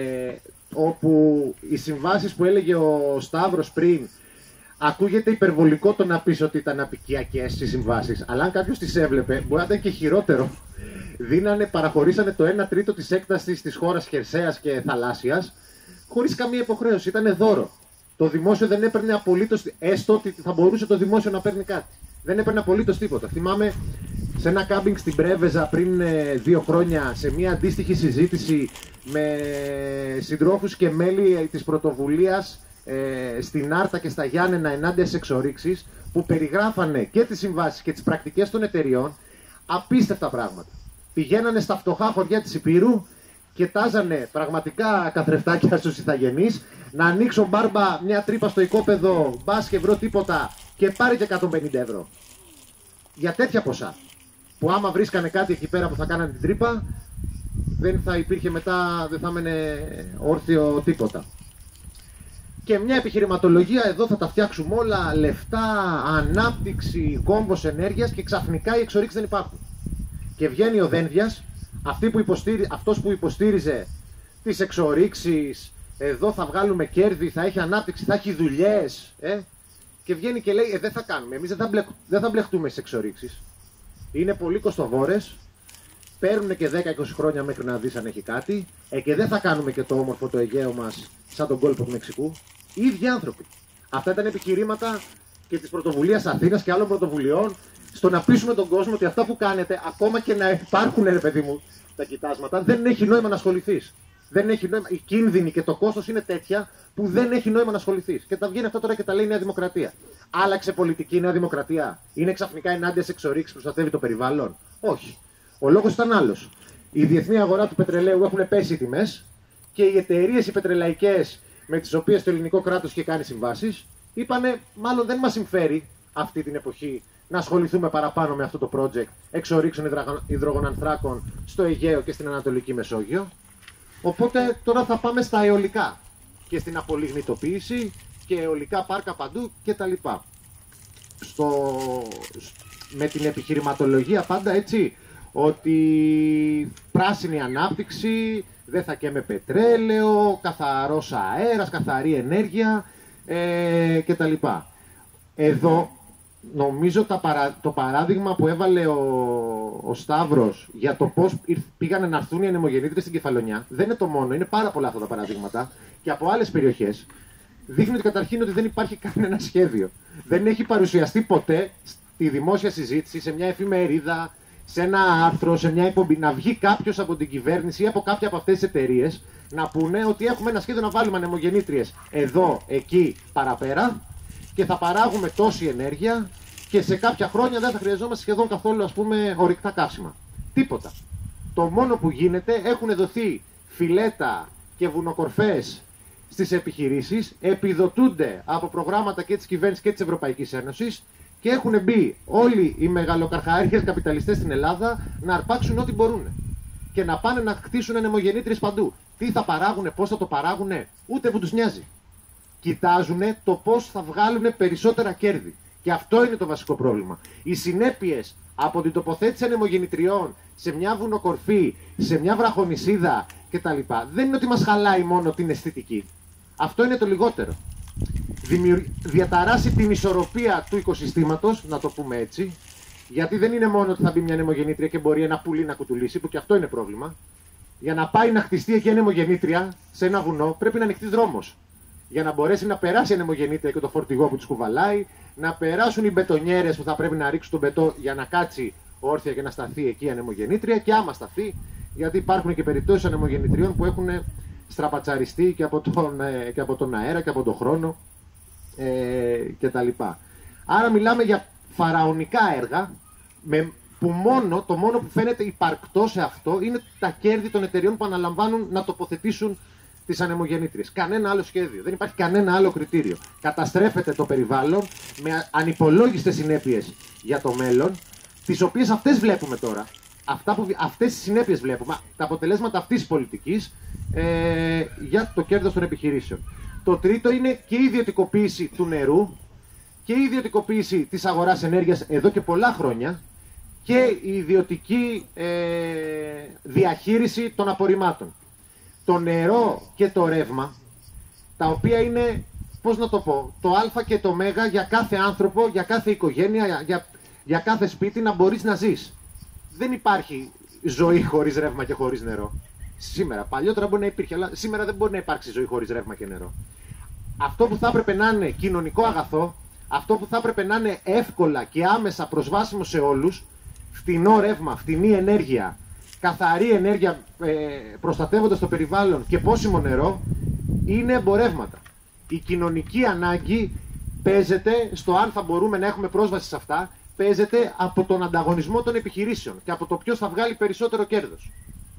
όπου οι συμβάσεις που έλεγε ο Σταύρος πριν, ακούγεται υπερβολικό το να πεις ότι ήταν απικιακές οι συμβάσεις, αλλά αν κάποιος τις έβλεπε, μπορεί να ήταν και χειρότερο. Δίνανε, παραχωρήσανε το ένα τρίτο της έκτασης της χώρας χερσαίας και θαλάσσιας, χωρίς καμία υποχρέωση, ήταν δώρο. Το δημόσιο δεν έπαιρνε απολύτως, έστω ότι θα μπορούσε το δημόσιο να παίρνει κάτι. Δεν έπαιρνε απολύτως τίποτα. Θυμάμαι σε ένα κάμπινγκ στην Πρέβεζα πριν ε, δύο χρόνια, σε μια αντίστοιχη συζήτηση με συντρόφους και μέλη της πρωτοβουλίας ε, στην Άρτα και στα Γιάννενα ενάντια στις εξορίξεις, που περιγράφανε και τις συμβάσεις και τις πρακτικές των εταιριών, απίστευτα πράγματα. Πηγαίνανε στα φτωχά χωριά της Υπήρου και τάζανε πραγματικά καθρεφτάκια στους ηθαγενείς, να ανοίξω μπάρμπα μια τρύπα στο οικόπεδο, μπας και βρω τίποτα και πάρε και εκατόν πενήντα ευρώ. Για τέτοια ποσά. Που άμα βρίσκανε κάτι εκεί πέρα που θα κάνανε την τρύπα, δεν θα υπήρχε μετά, δεν θα έμενε όρθιο τίποτα. Και μια επιχειρηματολογία, εδώ θα τα φτιάξουμε όλα, λεφτά, ανάπτυξη, κόμβος ενέργειας, και ξαφνικά οι εξορίξεις δεν υπάρχουν. Και βγαίνει ο Δένδιας, αυτή που υποστήρι... αυτός που υποστήριζε τις εξορίξεις, εδώ θα βγάλουμε κέρδη, θα έχει ανάπτυξη, θα έχει δουλειές, ε? Και βγαίνει και λέει, ε, δεν θα κάνουμε, εμείς δεν θα, μπλεκ... δεν θα μπλεχτούμε στις εξορίξεις. Είναι πολύ κοστοβόρες, παίρνουν και δέκα είκοσι χρόνια μέχρι να δεις αν έχει κάτι, ε, και δεν θα κάνουμε και το όμορφο το Αιγαίο μας σαν τον κόλπο του Μεξικού. Οι ίδιοι άνθρωποι. Αυτά ήταν επιχειρήματα και της πρωτοβουλίας Αθήνας και άλλων πρωτοβουλειών, στο να πείσουμε τον κόσμο ότι αυτά που κάνετε, ακόμα και να υπάρχουν, ρε παιδί μου, τα κοιτάσματα, δεν έχει νόημα να ασχοληθείς. Δεν έχει νόημα. Οι κίνδυνοι και το κόστος είναι τέτοια που δεν έχει νόημα να ασχοληθείς. Και τα βγαίνει αυτό τώρα και τα λέει η Νέα Δημοκρατία. Άλλαξε πολιτική η Νέα Δημοκρατία? Είναι ξαφνικά ενάντια σε εξορίξεις, προστατεύει το περιβάλλον? Όχι. Ο λόγος ήταν άλλος. Η διεθνή αγορά του πετρελαίου έχουν πέσει οι τιμές και οι εταιρείες οι πετρελαϊκές με τις οποίες το ελληνικό κράτος είχε κάνει συμβάσεις, είπανε, μάλλον δεν μας συμφέρει αυτή την εποχή να ασχοληθούμε παραπάνω με αυτό το project εξορίξεων υδρογονανθράκων στο Αιγαίο και στην Ανατολική Μεσόγειο. Οπότε τώρα θα πάμε στα αιωλικά και στην απολιγνητοποίηση και αιωλικά πάρκα παντού κτλ. Στο... Με την επιχειρηματολογία πάντα έτσι, ότι πράσινη ανάπτυξη, δεν θα καίμε πετρέλαιο, καθαρός αέρας, καθαρή ενέργεια ε, κτλ. Εδώ νομίζω τα παρα... το παράδειγμα που έβαλε ο... ο Σταύρος για το πώς πήγανε να έρθουν οι ανεμογεννήτριες στην Κεφαλονιά δεν είναι το μόνο, είναι πάρα πολλά αυτά τα παραδείγματα και από άλλες περιοχές. Δείχνει ότι καταρχήν ότι δεν υπάρχει κανένα σχέδιο. Δεν έχει παρουσιαστεί ποτέ στη δημόσια συζήτηση, σε μια εφημερίδα, σε ένα άρθρο, σε μια εκπομπή, να βγει κάποιος από την κυβέρνηση ή από κάποια από αυτές τις εταιρείες να πούνε ότι έχουμε ένα σχέδιο να βάλουμε ανεμογεννήτριες εδώ, εκεί, παραπέρα και θα παράγουμε τόση ενέργεια και σε κάποια χρόνια δεν θα χρειαζόμαστε σχεδόν καθόλου, ας πούμε, ορυκτά καύσιμα. Τίποτα. Το μόνο που γίνεται, έχουν δοθεί φιλέτα και βουνοκορφές στις επιχειρήσεις, επιδοτούνται από προγράμματα και της κυβέρνησης και της Ευρωπαϊκής Ένωσης και έχουν μπει όλοι οι μεγαλοκαρχαρίες καπιταλιστές στην Ελλάδα να αρπάξουν ό,τι μπορούν και να πάνε να χτίσουν ανεμογεννήτριες παντού. Τι θα παράγουνε, πώς θα το παράγουνε, ούτε που τους νοιάζει. Κοιτάζουν το πώς θα βγάλουν περισσότερα κέρδη. Και αυτό είναι το βασικό πρόβλημα. Οι συνέπειες από την τοποθέτηση ανεμογεννητριών σε μια βουνοκορφή, σε μια βραχονησίδα κτλ. Δεν είναι ότι μας χαλάει μόνο την αισθητική. Αυτό είναι το λιγότερο. Δημιουργ... Διαταράσει την ισορροπία του οικοσυστήματος, να το πούμε έτσι, γιατί δεν είναι μόνο ότι θα μπει μια ανεμογεννήτρια και μπορεί ένα πουλί να κουτουλήσει, που και αυτό είναι πρόβλημα. Για να πάει να χτιστεί εκεί ανεμογεννήτρια σε ένα βουνό, πρέπει να ανοιχτεί δρόμος. Για να μπορέσει να περάσει η ανεμογεννήτρια και το φορτηγό που τους κουβαλάει, να περάσουν οι μπετονιέρες που θα πρέπει να ρίξουν τον μπετό για να κάτσει όρθια και να σταθεί εκεί η ανεμογεννήτρια, και άμα σταθεί, γιατί υπάρχουν και περιπτώσεις ανεμογεννητριών που έχουν στραπατσαριστεί και από τον, ε, και από τον αέρα και από τον χρόνο ε, κτλ. Άρα μιλάμε για φαραωνικά έργα, με, που μόνο, το μόνο που φαίνεται υπαρκτό σε αυτό είναι τα κέρδη των εταιριών που αναλαμβάνουν να τοποθετήσουν τις ανεμογεννήτριες. Κανένα άλλο σχέδιο, δεν υπάρχει κανένα άλλο κριτήριο. Καταστρέφεται το περιβάλλον με ανυπολόγιστες συνέπειες για το μέλλον, τις οποίες αυτές βλέπουμε τώρα. Αυτά που, αυτές τις συνέπειες βλέπουμε, τα αποτελέσματα αυτής της πολιτικής ε, για το κέρδος των επιχειρήσεων. Το τρίτο είναι και η ιδιωτικοποίηση του νερού και η ιδιωτικοποίηση της αγοράς ενέργειας εδώ και πολλά χρόνια και η ιδιωτική ε, διαχείριση των απορριμμάτων. Το νερό και το ρεύμα, τα οποία είναι, πώς να το πω, το α και το μέγα για κάθε άνθρωπο, για κάθε οικογένεια, για, για κάθε σπίτι να μπορείς να ζεις. Δεν υπάρχει ζωή χωρίς ρεύμα και χωρίς νερό. Σήμερα, παλιότερα μπορεί να υπήρχε, αλλά σήμερα δεν μπορεί να υπάρξει ζωή χωρίς ρεύμα και νερό. Αυτό που θα έπρεπε να είναι κοινωνικό αγαθό, αυτό που θα έπρεπε να είναι εύκολα και άμεσα προσβάσιμο σε όλους, φτηνό ρεύμα, φτηνή ενέργεια, καθαρή ενέργεια ε, προστατεύοντας το περιβάλλον και πόσιμο νερό, είναι εμπορεύματα. Η κοινωνική ανάγκη παίζεται στο αν θα μπορούμε να έχουμε πρόσβαση σε αυτά, παίζεται από τον ανταγωνισμό των επιχειρήσεων και από το ποιος θα βγάλει περισσότερο κέρδος.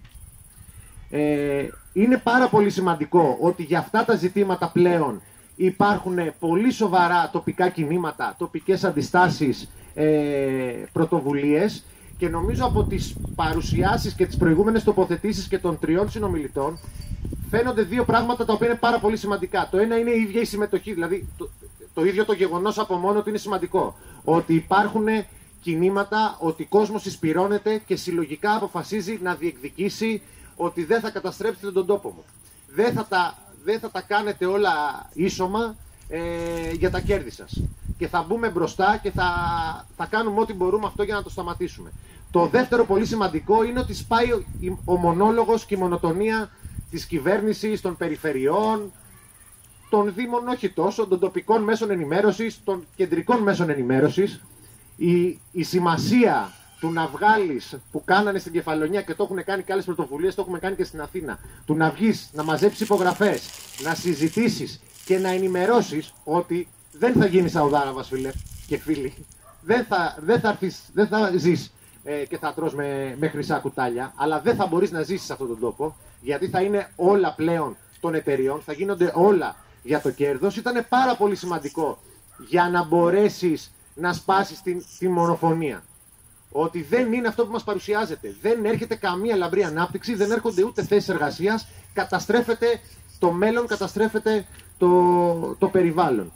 Ε, είναι πάρα πολύ σημαντικό ότι για αυτά τα ζητήματα πλέον υπάρχουν πολύ σοβαρά τοπικά κινήματα, τοπικές αντιστάσεις, ε, πρωτοβουλίες, και νομίζω από τις παρουσιάσεις και τις προηγούμενες τοποθετήσεις και των τριών συνομιλητών φαίνονται δύο πράγματα τα οποία είναι πάρα πολύ σημαντικά. Το ένα είναι η ίδια η συμμετοχή, δηλαδή το, το ίδιο το γεγονός από μόνο του είναι σημαντικό. Ότι υπάρχουν κινήματα, ότι ο κόσμος εισπυρώνεται και συλλογικά αποφασίζει να διεκδικήσει ότι δεν θα καταστρέψετε τον τόπο μου. Δεν θα τα, δεν θα τα κάνετε όλα ίσωμα ε, για τα κέρδη σας. Και θα μπούμε μπροστά και θα, θα κάνουμε ό,τι μπορούμε αυτό για να το σταματήσουμε. Το δεύτερο πολύ σημαντικό είναι ότι σπάει ο, ο μονόλογος και η μονοτονία της κυβέρνησης, των περιφερειών, των δήμων όχι τόσο, των τοπικών μέσων ενημέρωσης, των κεντρικών μέσων ενημέρωσης. Η, η σημασία του να βγάλεις, που κάνανε στην Κεφαλονιά και το έχουν κάνει και άλλες πρωτοβουλίες, το έχουμε κάνει και στην Αθήνα, του να βγεις, να μαζέψεις υπογραφές, να συζητήσεις και να ενημερώσεις ότι δεν θα γίνεις Σαουδάραβας, φίλε και φίλοι. Δεν θα, δεν θα, έρθεις, δεν θα ζεις ε, και θα τρως με, με χρυσά κουτάλια, αλλά δεν θα μπορείς να ζήσεις σε αυτόν τον τόπο, γιατί θα είναι όλα πλέον των εταιριών, θα γίνονται όλα για το κέρδος. Ήταν πάρα πολύ σημαντικό για να μπορέσεις να σπάσεις την, τη μονοφωνία. Ότι δεν είναι αυτό που μας παρουσιάζεται. Δεν έρχεται καμία λαμπρή ανάπτυξη, δεν έρχονται ούτε θέσεις εργασίας, καταστρέφεται το μέλλον, καταστρέφεται το, το περιβάλλον.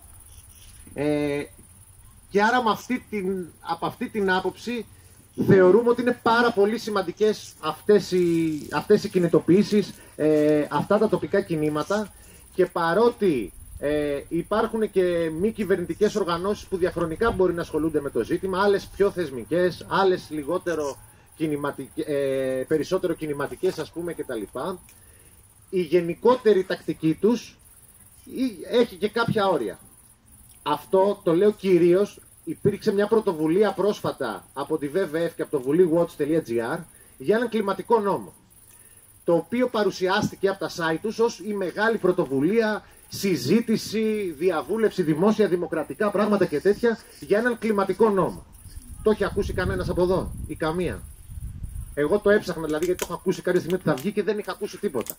Ε, και άρα με αυτή την, από αυτή την άποψη θεωρούμε ότι είναι πάρα πολύ σημαντικές αυτές οι, αυτές οι κινητοποιήσεις, ε, αυτά τα τοπικά κινήματα, και παρότι ε, υπάρχουν και μη κυβερνητικές οργανώσεις που διαχρονικά μπορεί να ασχολούνται με το ζήτημα, άλλες πιο θεσμικές, άλλες λιγότερο κινηματικές, ε, περισσότερο κινηματικές ας πούμε κτλ. Η γενικότερη τακτική τους έχει και κάποια όρια. Αυτό το λέω κυρίως, υπήρξε μια πρωτοβουλία πρόσφατα από τη βι βι εφ και από το βουλή watch τελεία τζι άρ για έναν κλιματικό νόμο, το οποίο παρουσιάστηκε από τα site τους ως η μεγάλη πρωτοβουλία, συζήτηση, διαβούλευση, δημόσια, δημοκρατικά πράγματα και τέτοια για έναν κλιματικό νόμο. Το έχει ακούσει κανένας από εδώ ή καμία? Εγώ το έψαχνα δηλαδή γιατί το έχω ακούσει κάποια στιγμή ότι θα βγει και δεν είχα ακούσει τίποτα.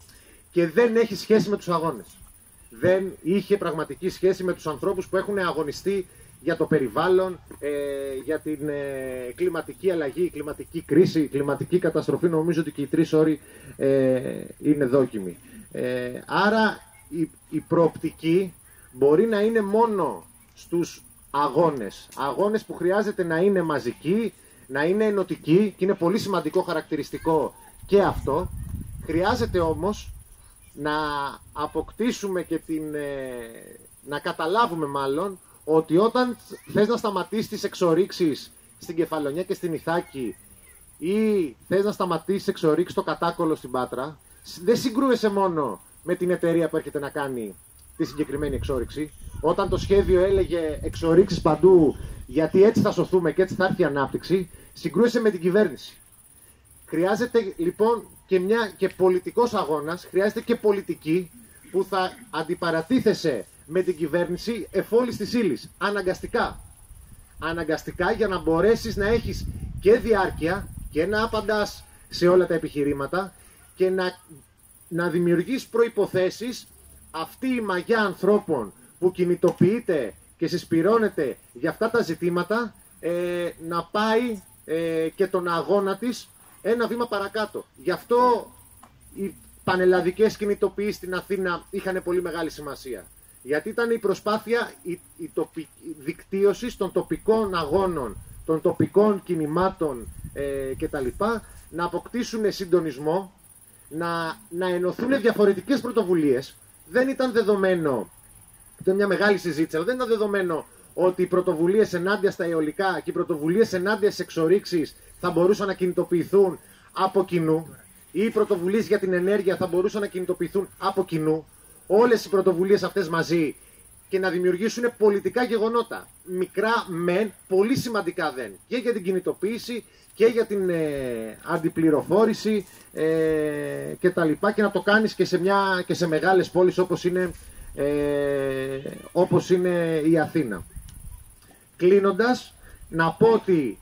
Και δεν έχει σχέση με τους αγώνες. Δεν είχε πραγματική σχέση με τους ανθρώπους που έχουν αγωνιστεί για το περιβάλλον, ε, για την ε, κλιματική αλλαγή, κλιματική κρίση, κλιματική καταστροφή. Νομίζω ότι και οι τρεις όροι ε, είναι δόκιμοι. Ε, άρα η, η προοπτική μπορεί να είναι μόνο στους αγώνες. Αγώνες που χρειάζεται να είναι μαζικοί, να είναι ενωτικοί και είναι πολύ σημαντικό χαρακτηριστικό και αυτό. Χρειάζεται όμως να αποκτήσουμε και την, ε, να καταλάβουμε μάλλον ότι όταν θες να σταματήσεις τις εξορίξεις στην Κεφαλονιά και στην Ιθάκη ή θες να σταματήσεις εξορίξεις στο Κατάκολο στην Πάτρα, δεν συγκρούεσαι μόνο με την εταιρεία που έρχεται να κάνει τη συγκεκριμένη εξόριξη. Όταν το σχέδιο έλεγε εξορίξεις παντού γιατί έτσι θα σωθούμε και έτσι θα έρθει η ανάπτυξη, συγκρούεσαι με την κυβέρνηση. Χρειάζεται λοιπόν και, μια, και πολιτικός αγώνας, χρειάζεται και πολιτική που θα αντιπαρατίθεσαι με την κυβέρνηση εφόλης της ύλης. Αναγκαστικά. Αναγκαστικά για να μπορέσεις να έχεις και διάρκεια και να απαντάς σε όλα τα επιχειρήματα και να, να δημιουργείς προϋποθέσεις αυτή η μαγιά ανθρώπων που κινητοποιείται και συσπυρώνεται για αυτά τα ζητήματα ε, να πάει ε, και τον αγώνα της ένα βήμα παρακάτω. Γι' αυτό οι πανελλαδικές κινητοποιήσεις στην Αθήνα είχαν πολύ μεγάλη σημασία. Γιατί ήταν η προσπάθεια η, η τοπι, η δικτύωσης των τοπικών αγώνων, των τοπικών κινημάτων ε, κτλ. Να αποκτήσουν συντονισμό, να, να ενωθούν διαφορετικές πρωτοβουλίες. Δεν ήταν δεδομένο, ήταν μια μεγάλη συζήτηση, αλλά δεν ήταν δεδομένο ότι οι πρωτοβουλίες ενάντια στα αιωλικά και οι πρωτοβουλίες ενάντια στις εξορίξεις θα μπορούσαν να κινητοποιηθούν από κοινού ή οι πρωτοβουλίες για την ενέργεια θα μπορούσαν να κινητοποιηθούν από κοινού. Όλες οι πρωτοβουλίες αυτές μαζί και να δημιουργήσουν πολιτικά γεγονότα. Μικρά μεν, πολύ σημαντικά δεν. Και για την κινητοποίηση και για την ε, αντιπληροφόρηση ε, και τα λοιπά και να το κάνεις και σε, μια, και σε μεγάλες πόλεις όπως είναι, ε, όπως είναι η Αθήνα. Κλείνοντας, να πω ότι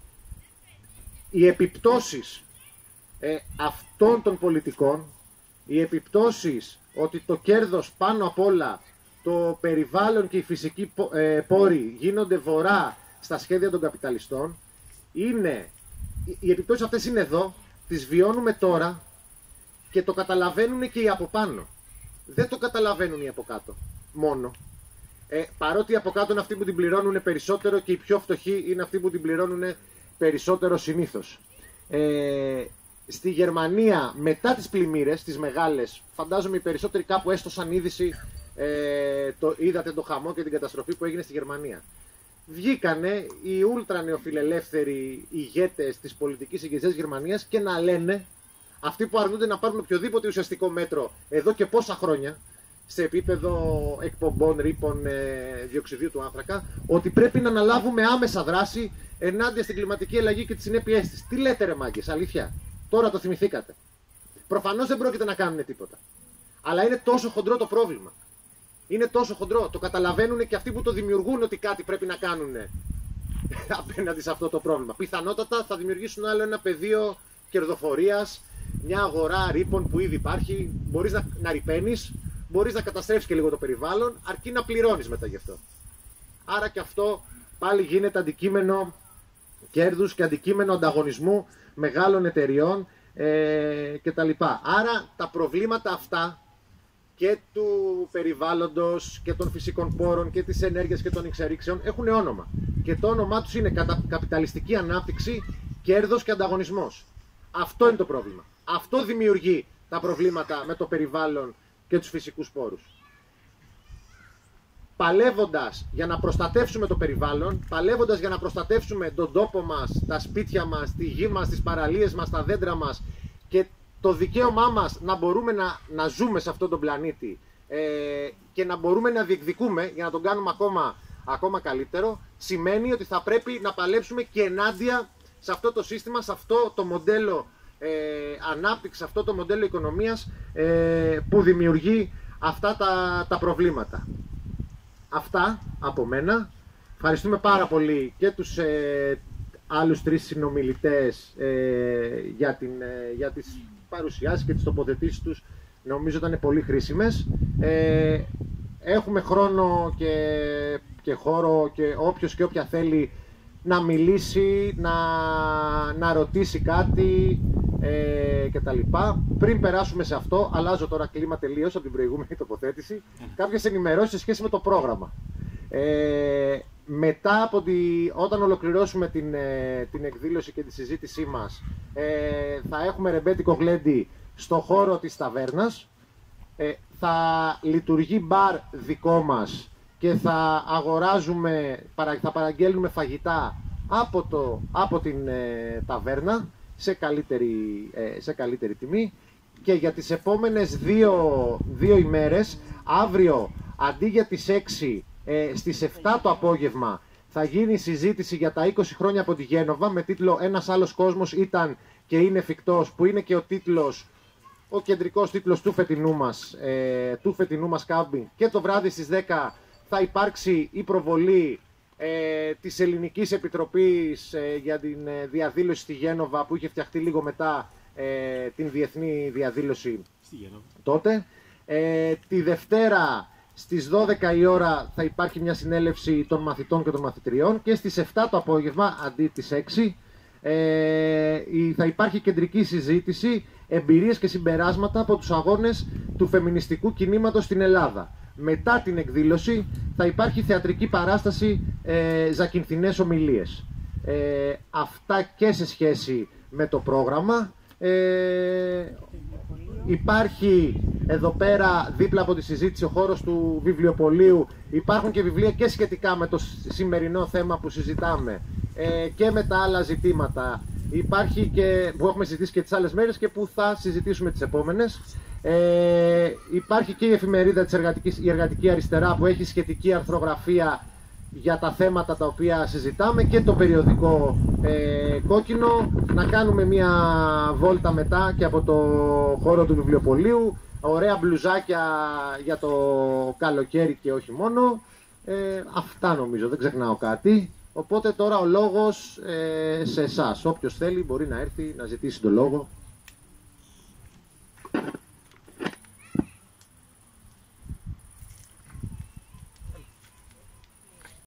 οι επιπτώσεις ε, αυτών των πολιτικών, οι επιπτώσεις ότι το κέρδος πάνω απ' όλα, το περιβάλλον και οι φυσικοί πόροι γίνονται βορρά στα σχέδια των καπιταλιστών, είναι, οι επιπτώσεις αυτές είναι εδώ, τις βιώνουμε τώρα και το καταλαβαίνουν και οι από πάνω. Δεν το καταλαβαίνουν οι από κάτω μόνο. Ε, παρότι οι από κάτω είναι αυτοί που την πληρώνουν περισσότερο και οι πιο φτωχοί είναι αυτοί που την πληρώνουν περισσότερο συνήθως. Ε, Στη Γερμανία, μετά τις πλημμύρες, τις μεγάλες, φαντάζομαι οι περισσότεροι κάπου έστωσαν είδηση, ε, το, είδατε το χαμό και την καταστροφή που έγινε στη Γερμανία. Βγήκανε οι ούλτρα νεοφιλελεύθεροι ηγέτες της πολιτικής ηγεσίας της Γερμανίας και να λένε, αυτοί που αρνούνται να πάρουν οποιοδήποτε ουσιαστικό μέτρο εδώ και πόσα χρόνια, σε επίπεδο εκπομπών ρήπων ε, διοξιδίου του άνθρακα, ότι πρέπει να αναλάβουμε άμεσα δράση ενάντια στην κλιματική αλλαγή και τις συνέπειές της. Τι λέτε ρε μάγκες, αλήθεια? Τώρα το θυμηθήκατε. Προφανώς δεν πρόκειται να κάνουν τίποτα. Αλλά είναι τόσο χοντρό το πρόβλημα. Είναι τόσο χοντρό. Το καταλαβαίνουν και αυτοί που το δημιουργούν ότι κάτι πρέπει να κάνουν απέναντι σε αυτό το πρόβλημα. Πιθανότατα θα δημιουργήσουν άλλο ένα πεδίο κερδοφορίας, μια αγορά ρήπων που ήδη υπάρχει. Μπορείς να, να ρηπαίνεις, μπορείς να καταστρέψεις και λίγο το περιβάλλον, αρκεί να πληρώνεις μετά γι' αυτό. Άρα και αυτό πάλι γίνεται αντικείμενο κέρδους και αντικείμενο ανταγωνισμού μεγάλων εταιριών ε, κτλ. Άρα τα προβλήματα αυτά και του περιβάλλοντος και των φυσικών πόρων και της ενέργειας και των εξορίξεων έχουν όνομα. Και το όνομά τους είναι κατα... καπιταλιστική ανάπτυξη, κέρδος και ανταγωνισμός. Αυτό είναι το πρόβλημα. Αυτό δημιουργεί τα προβλήματα με το περιβάλλον και τους φυσικούς πόρους. Παλεύοντας για να προστατεύσουμε το περιβάλλον, παλεύοντας για να προστατεύσουμε τον τόπο μας, τα σπίτια μας, τη γη μας, τις παραλίες μας, τα δέντρα μας και το δικαίωμά μας να μπορούμε να, να ζούμε σε αυτόν τον πλανήτη ε, και να μπορούμε να διεκδικούμε για να τον κάνουμε ακόμα, ακόμα καλύτερο, σημαίνει ότι θα πρέπει να παλέψουμε και ενάντια σε αυτό το σύστημα, σε αυτό το μοντέλο ε, ανάπτυξης, σε αυτό το μοντέλο οικονομίας ε, που δημιουργεί αυτά τα, τα προβλήματα. Αυτά από μένα. Ευχαριστούμε πάρα πολύ και τους ε, άλλους τρεις συνομιλητές ε, για, την, ε, για τις παρουσιάσεις και τις τοποθετήσεις τους. Νομίζω ήταν πολύ χρήσιμες. Ε, έχουμε χρόνο και, και χώρο και όποιος και όποια θέλει να μιλήσει, να, να ρωτήσει κάτι ε, κτλ. Πριν περάσουμε σε αυτό, αλλάζω τώρα κλίμα τελείως από την προηγούμενη τοποθέτηση, κάποιες ενημερώσεις σε σχέση με το πρόγραμμα. Ε, μετά από τη, όταν ολοκληρώσουμε την, ε, την εκδήλωση και τη συζήτησή μας, ε, θα έχουμε ρεμπέτικο γλέντι στο χώρο της ταβέρνας. Ε, θα λειτουργεί μπαρ δικό μας και θα αγοράζουμε, θα παραγγέλνουμε φαγητά από, το, από την ε, ταβέρνα σε καλύτερη, ε, σε καλύτερη τιμή. Και για τις επόμενες δύο, δύο ημέρες, αύριο αντί για τις έξι, ε, στις εφτά το απόγευμα θα γίνει συζήτηση για τα είκοσι χρόνια από τη Γένοβα με τίτλο «Ένας άλλος κόσμος ήταν και είναι εφικτός», που είναι και ο τίτλος, ο κεντρικός τίτλος του φετινού μας, ε, του φετινού μας κάμπινγκ. Και το βράδυ στις δέκα θα υπάρξει η προβολή ε, της Ελληνικής Επιτροπής ε, για την ε, διαδήλωση στη Γένοβα, που είχε φτιαχτεί λίγο μετά ε, την διεθνή διαδήλωση Στη Γένοβα. τότε. Ε, τη Δευτέρα στις δώδεκα η ώρα θα υπάρχει μια συνέλευση των μαθητών και των μαθητριών και στις εφτά το απόγευμα, αντί τις έξι, ε, θα υπάρχει κεντρική συζήτηση, εμπειρίες και συμπεράσματα από τους αγώνες του φεμινιστικού κινήματος στην Ελλάδα. Μετά την εκδήλωση θα υπάρχει θεατρική παράσταση ε, Ζακυνθινές ομιλίες. Ε, αυτά και σε σχέση με το πρόγραμμα. Ε, υπάρχει εδώ πέρα δίπλα από τη συζήτηση ο χώρος του βιβλιοπωλείου. Υπάρχουν και βιβλία και σχετικά με το σημερινό θέμα που συζητάμε ε, και με τα άλλα ζητήματα. Υπάρχει και που έχουμε συζητήσει και τις άλλες μέρες και που θα συζητήσουμε τις επόμενες. Ε, υπάρχει και η εφημερίδα της Εργατικής, η Εργατική Αριστερά, που έχει σχετική αρθρογραφία για τα θέματα τα οποία συζητάμε, και το περιοδικό ε, Κόκκινο. Να κάνουμε μια βόλτα μετά και από το χώρο του βιβλιοπωλείου. Ωραία μπλουζάκια για το καλοκαίρι και όχι μόνο. Ε, αυτά νομίζω, δεν ξεχνάω κάτι. Οπότε τώρα ο λόγος ε, σε εσάς. Όποιος θέλει μπορεί να έρθει να ζητήσει τον λόγο.